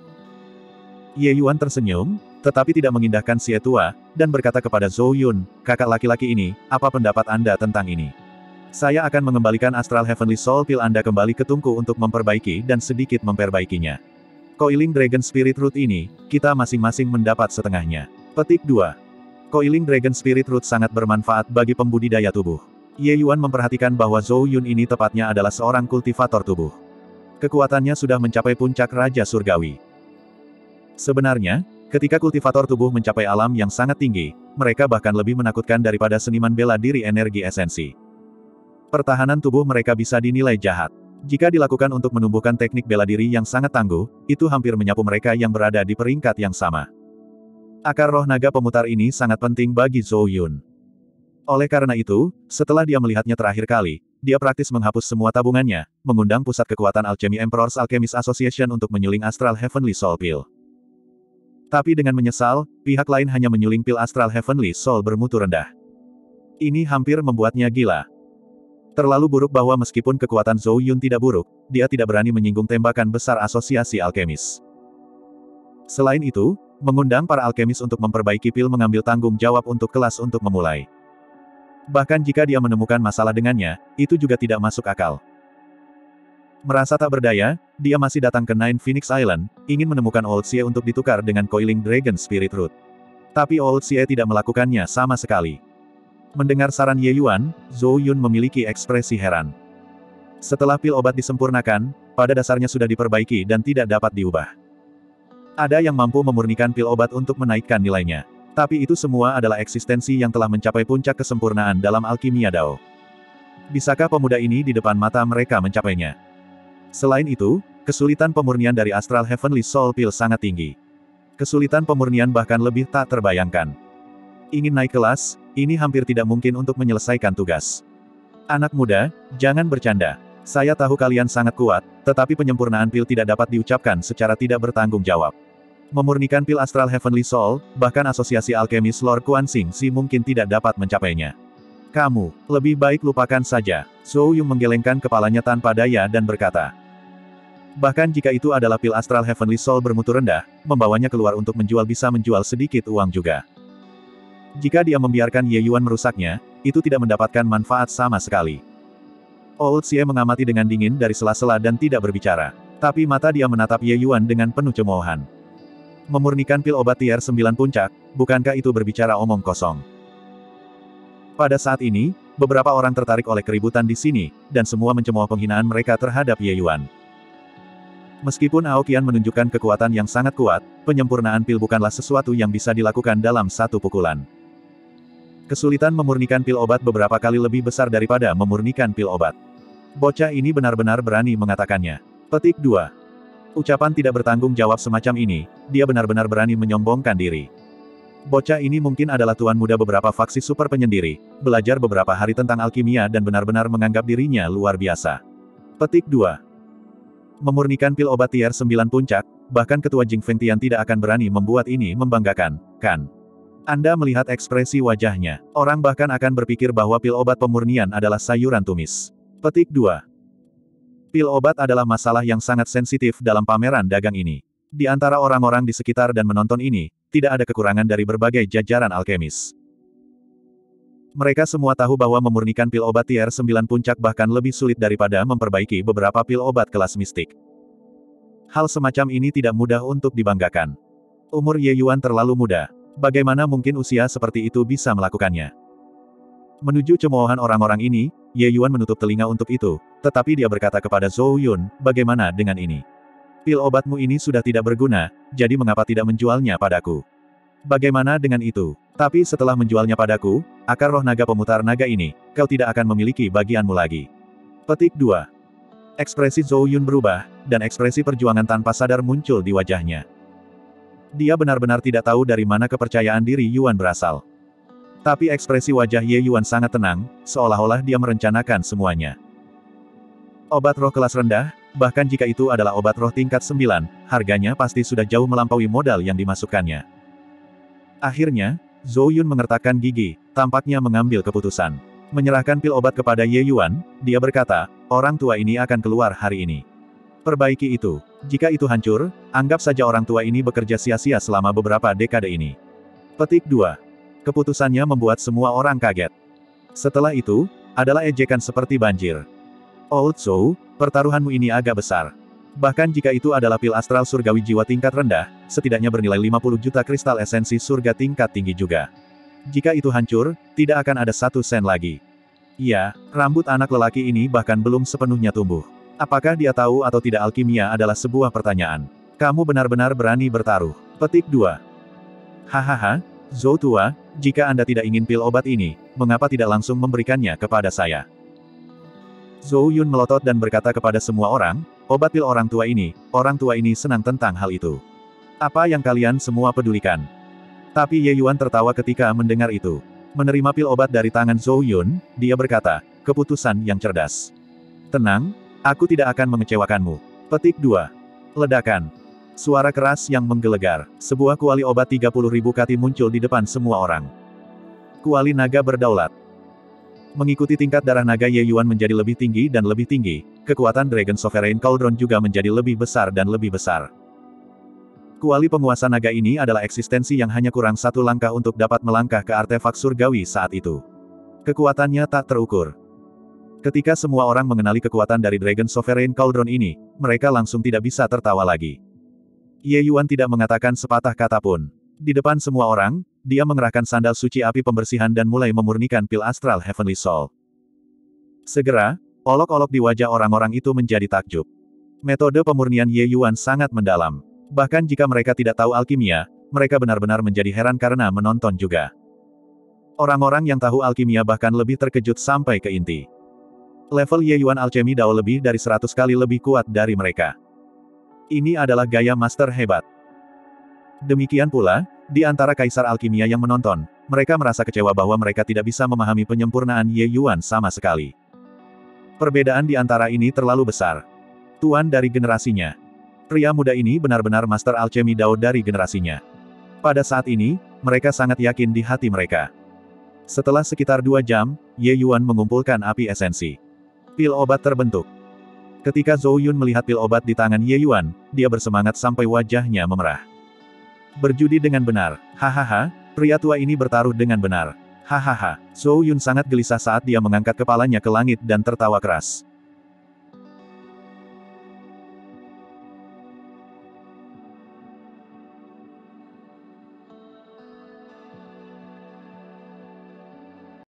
Ye Yuan tersenyum, tetapi tidak mengindahkan si tua, dan berkata kepada Zhou Yun, kakak laki-laki ini, apa pendapat Anda tentang ini? Saya akan mengembalikan Astral Heavenly Soul Pill Anda kembali ke Tungku untuk memperbaiki dan sedikit memperbaikinya. Coiling Dragon Spirit Root ini, kita masing-masing mendapat setengahnya. Petik dua. Coiling Dragon Spirit Root sangat bermanfaat bagi pembudidaya tubuh. Ye Yuan memperhatikan bahwa Zhou Yun ini tepatnya adalah seorang kultivator tubuh. Kekuatannya sudah mencapai puncak Raja Surgawi. Sebenarnya, ketika kultivator tubuh mencapai alam yang sangat tinggi, mereka bahkan lebih menakutkan daripada seniman bela diri energi esensi. Pertahanan tubuh mereka bisa dinilai jahat. Jika dilakukan untuk menumbuhkan teknik bela diri yang sangat tangguh, itu hampir menyapu mereka yang berada di peringkat yang sama. Akar roh naga pemutar ini sangat penting bagi Zhou Yun. Oleh karena itu, setelah dia melihatnya terakhir kali, dia praktis menghapus semua tabungannya, mengundang pusat kekuatan alchemy Emperor's Alchemist Association untuk menyuling Astral Heavenly Soul Pill. Tapi dengan menyesal, pihak lain hanya menyuling pil Astral Heavenly Soul bermutu rendah. Ini hampir membuatnya gila. Terlalu buruk bahwa meskipun kekuatan Zhou Yun tidak buruk, dia tidak berani menyinggung tembakan besar asosiasi alkemis. Selain itu, mengundang para alkemis untuk memperbaiki pil mengambil tanggung jawab untuk kelas untuk memulai. Bahkan jika dia menemukan masalah dengannya, itu juga tidak masuk akal. Merasa tak berdaya, dia masih datang ke Nine Phoenix Island, ingin menemukan Old Xie untuk ditukar dengan Coiling Dragon Spirit Root. Tapi Old Xie tidak melakukannya sama sekali. Mendengar saran Ye Yuan, Zhou Yun memiliki ekspresi heran. Setelah pil obat disempurnakan, pada dasarnya sudah diperbaiki dan tidak dapat diubah. Ada yang mampu memurnikan pil obat untuk menaikkan nilainya. Tapi itu semua adalah eksistensi yang telah mencapai puncak kesempurnaan dalam alkimia Dao. Bisakah pemuda ini di depan mata mereka mencapainya? Selain itu, kesulitan pemurnian dari Astral Heavenly Soul Pill sangat tinggi. Kesulitan pemurnian bahkan lebih tak terbayangkan. Ingin naik kelas, ini hampir tidak mungkin untuk menyelesaikan tugas. Anak muda, jangan bercanda. Saya tahu kalian sangat kuat, tetapi penyempurnaan pil tidak dapat diucapkan secara tidak bertanggung jawab. Memurnikan pil Astral Heavenly Soul, bahkan asosiasi alkemis Lord Quan Xing Si mungkin tidak dapat mencapainya. Kamu, lebih baik lupakan saja. Zhou Yun menggelengkan kepalanya tanpa daya dan berkata. Bahkan jika itu adalah pil Astral Heavenly Soul bermutu rendah, membawanya keluar untuk menjual bisa menjual sedikit uang juga. Jika dia membiarkan Ye Yuan merusaknya, itu tidak mendapatkan manfaat sama sekali. Old Xie mengamati dengan dingin dari sela-sela dan tidak berbicara. Tapi mata dia menatap Ye Yuan dengan penuh cemoohan. Memurnikan pil obat tier sembilan puncak, bukankah itu berbicara omong kosong? Pada saat ini, beberapa orang tertarik oleh keributan di sini, dan semua mencemooh penghinaan mereka terhadap Ye Yuan. Meskipun Aoqian menunjukkan kekuatan yang sangat kuat, penyempurnaan pil bukanlah sesuatu yang bisa dilakukan dalam satu pukulan. Kesulitan memurnikan pil obat beberapa kali lebih besar daripada memurnikan pil obat. Bocah ini benar-benar berani mengatakannya. Petik dua. Ucapan tidak bertanggung jawab semacam ini, dia benar-benar berani menyombongkan diri. Bocah ini mungkin adalah tuan muda beberapa faksi super penyendiri, belajar beberapa hari tentang alkimia dan benar-benar menganggap dirinya luar biasa. Petik dua. Memurnikan pil obat tier sembilan puncak, bahkan ketua Jing Fengtian tidak akan berani membuat ini membanggakan, kan? Anda melihat ekspresi wajahnya. Orang bahkan akan berpikir bahwa pil obat pemurnian adalah sayuran tumis. Petik dua. Pil obat adalah masalah yang sangat sensitif dalam pameran dagang ini. Di antara orang-orang di sekitar dan menonton ini, tidak ada kekurangan dari berbagai jajaran alkemis. Mereka semua tahu bahwa memurnikan pil obat tier sembilan puncak bahkan lebih sulit daripada memperbaiki beberapa pil obat kelas mistik. Hal semacam ini tidak mudah untuk dibanggakan. Umur Ye Yuan terlalu muda. Bagaimana mungkin usia seperti itu bisa melakukannya? Menuju cemoohan orang-orang ini, Ye Yuan menutup telinga untuk itu, tetapi dia berkata kepada Zhou Yun, bagaimana dengan ini? Pil obatmu ini sudah tidak berguna, jadi mengapa tidak menjualnya padaku? Bagaimana dengan itu? Tapi setelah menjualnya padaku, akar roh naga pemutar naga ini, kau tidak akan memiliki bagianmu lagi. Petik dua. Ekspresi Zhou Yun berubah, dan ekspresi perjuangan tanpa sadar muncul di wajahnya. Dia benar-benar tidak tahu dari mana kepercayaan diri Yuan berasal. Tapi ekspresi wajah Ye Yuan sangat tenang, seolah-olah dia merencanakan semuanya. Obat roh kelas rendah, bahkan jika itu adalah obat roh tingkat sembilan, harganya pasti sudah jauh melampaui modal yang dimasukkannya. Akhirnya, Zhou Yun mengertakkan gigi, tampaknya mengambil keputusan. Menyerahkan pil obat kepada Ye Yuan, dia berkata, orang tua ini akan keluar hari ini. Perbaiki itu. Jika itu hancur, anggap saja orang tua ini bekerja sia-sia selama beberapa dekade ini. Petik dua. Keputusannya membuat semua orang kaget. Setelah itu, adalah ejekan seperti banjir. Old Zhou, pertaruhanmu ini agak besar. Bahkan jika itu adalah pil astral surgawi jiwa tingkat rendah, setidaknya bernilai lima puluh juta kristal esensi surga tingkat tinggi juga. Jika itu hancur, tidak akan ada satu sen lagi. Ya, rambut anak lelaki ini bahkan belum sepenuhnya tumbuh. Apakah dia tahu atau tidak alkimia adalah sebuah pertanyaan. Kamu benar-benar berani bertaruh. Petik dua. Hahaha, Zhou tua, jika Anda tidak ingin pil obat ini, mengapa tidak langsung memberikannya kepada saya? Zhou Yun melotot dan berkata kepada semua orang, obat pil orang tua ini, orang tua ini senang tentang hal itu. Apa yang kalian semua pedulikan? Tapi Ye Yuan tertawa ketika mendengar itu. Menerima pil obat dari tangan Zhou Yun, dia berkata, keputusan yang cerdas. Tenang, aku tidak akan mengecewakanmu. Petik dua. Ledakan. Suara keras yang menggelegar. Sebuah kuali obat tiga puluh ribu kati muncul di depan semua orang. Kuali naga berdaulat. Mengikuti tingkat darah naga Ye Yuan menjadi lebih tinggi dan lebih tinggi, kekuatan Dragon Sovereign Cauldron juga menjadi lebih besar dan lebih besar. Kuali penguasa naga ini adalah eksistensi yang hanya kurang satu langkah untuk dapat melangkah ke artefak surgawi saat itu. Kekuatannya tak terukur. Ketika semua orang mengenali kekuatan dari Dragon Sovereign Cauldron ini, mereka langsung tidak bisa tertawa lagi. Ye Yuan tidak mengatakan sepatah kata pun. Di depan semua orang, dia mengerahkan sandal suci api pembersihan dan mulai memurnikan pil astral Heavenly Soul. Segera, olok-olok di wajah orang-orang itu menjadi takjub. Metode pemurnian Ye Yuan sangat mendalam. Bahkan jika mereka tidak tahu alkimia, mereka benar-benar menjadi heran karena menonton juga. Orang-orang yang tahu alkimia bahkan lebih terkejut sampai ke inti. Level Ye Yuan alchemy Dao lebih dari seratus kali lebih kuat dari mereka. Ini adalah gaya master hebat. Demikian pula, di antara kaisar alkimia yang menonton, mereka merasa kecewa bahwa mereka tidak bisa memahami penyempurnaan Ye Yuan sama sekali. Perbedaan di antara ini terlalu besar. Tuan dari generasinya. Pria muda ini benar-benar master alchemy Dao dari generasinya. Pada saat ini, mereka sangat yakin di hati mereka. Setelah sekitar dua jam, Ye Yuan mengumpulkan api esensi. Pil obat terbentuk. Ketika Zhou Yun melihat pil obat di tangan Ye Yuan, dia bersemangat sampai wajahnya memerah. Berjudi dengan benar. Hahaha, pria tua ini bertaruh dengan benar. Hahaha, Zhou Yun sangat gelisah saat dia mengangkat kepalanya ke langit dan tertawa keras.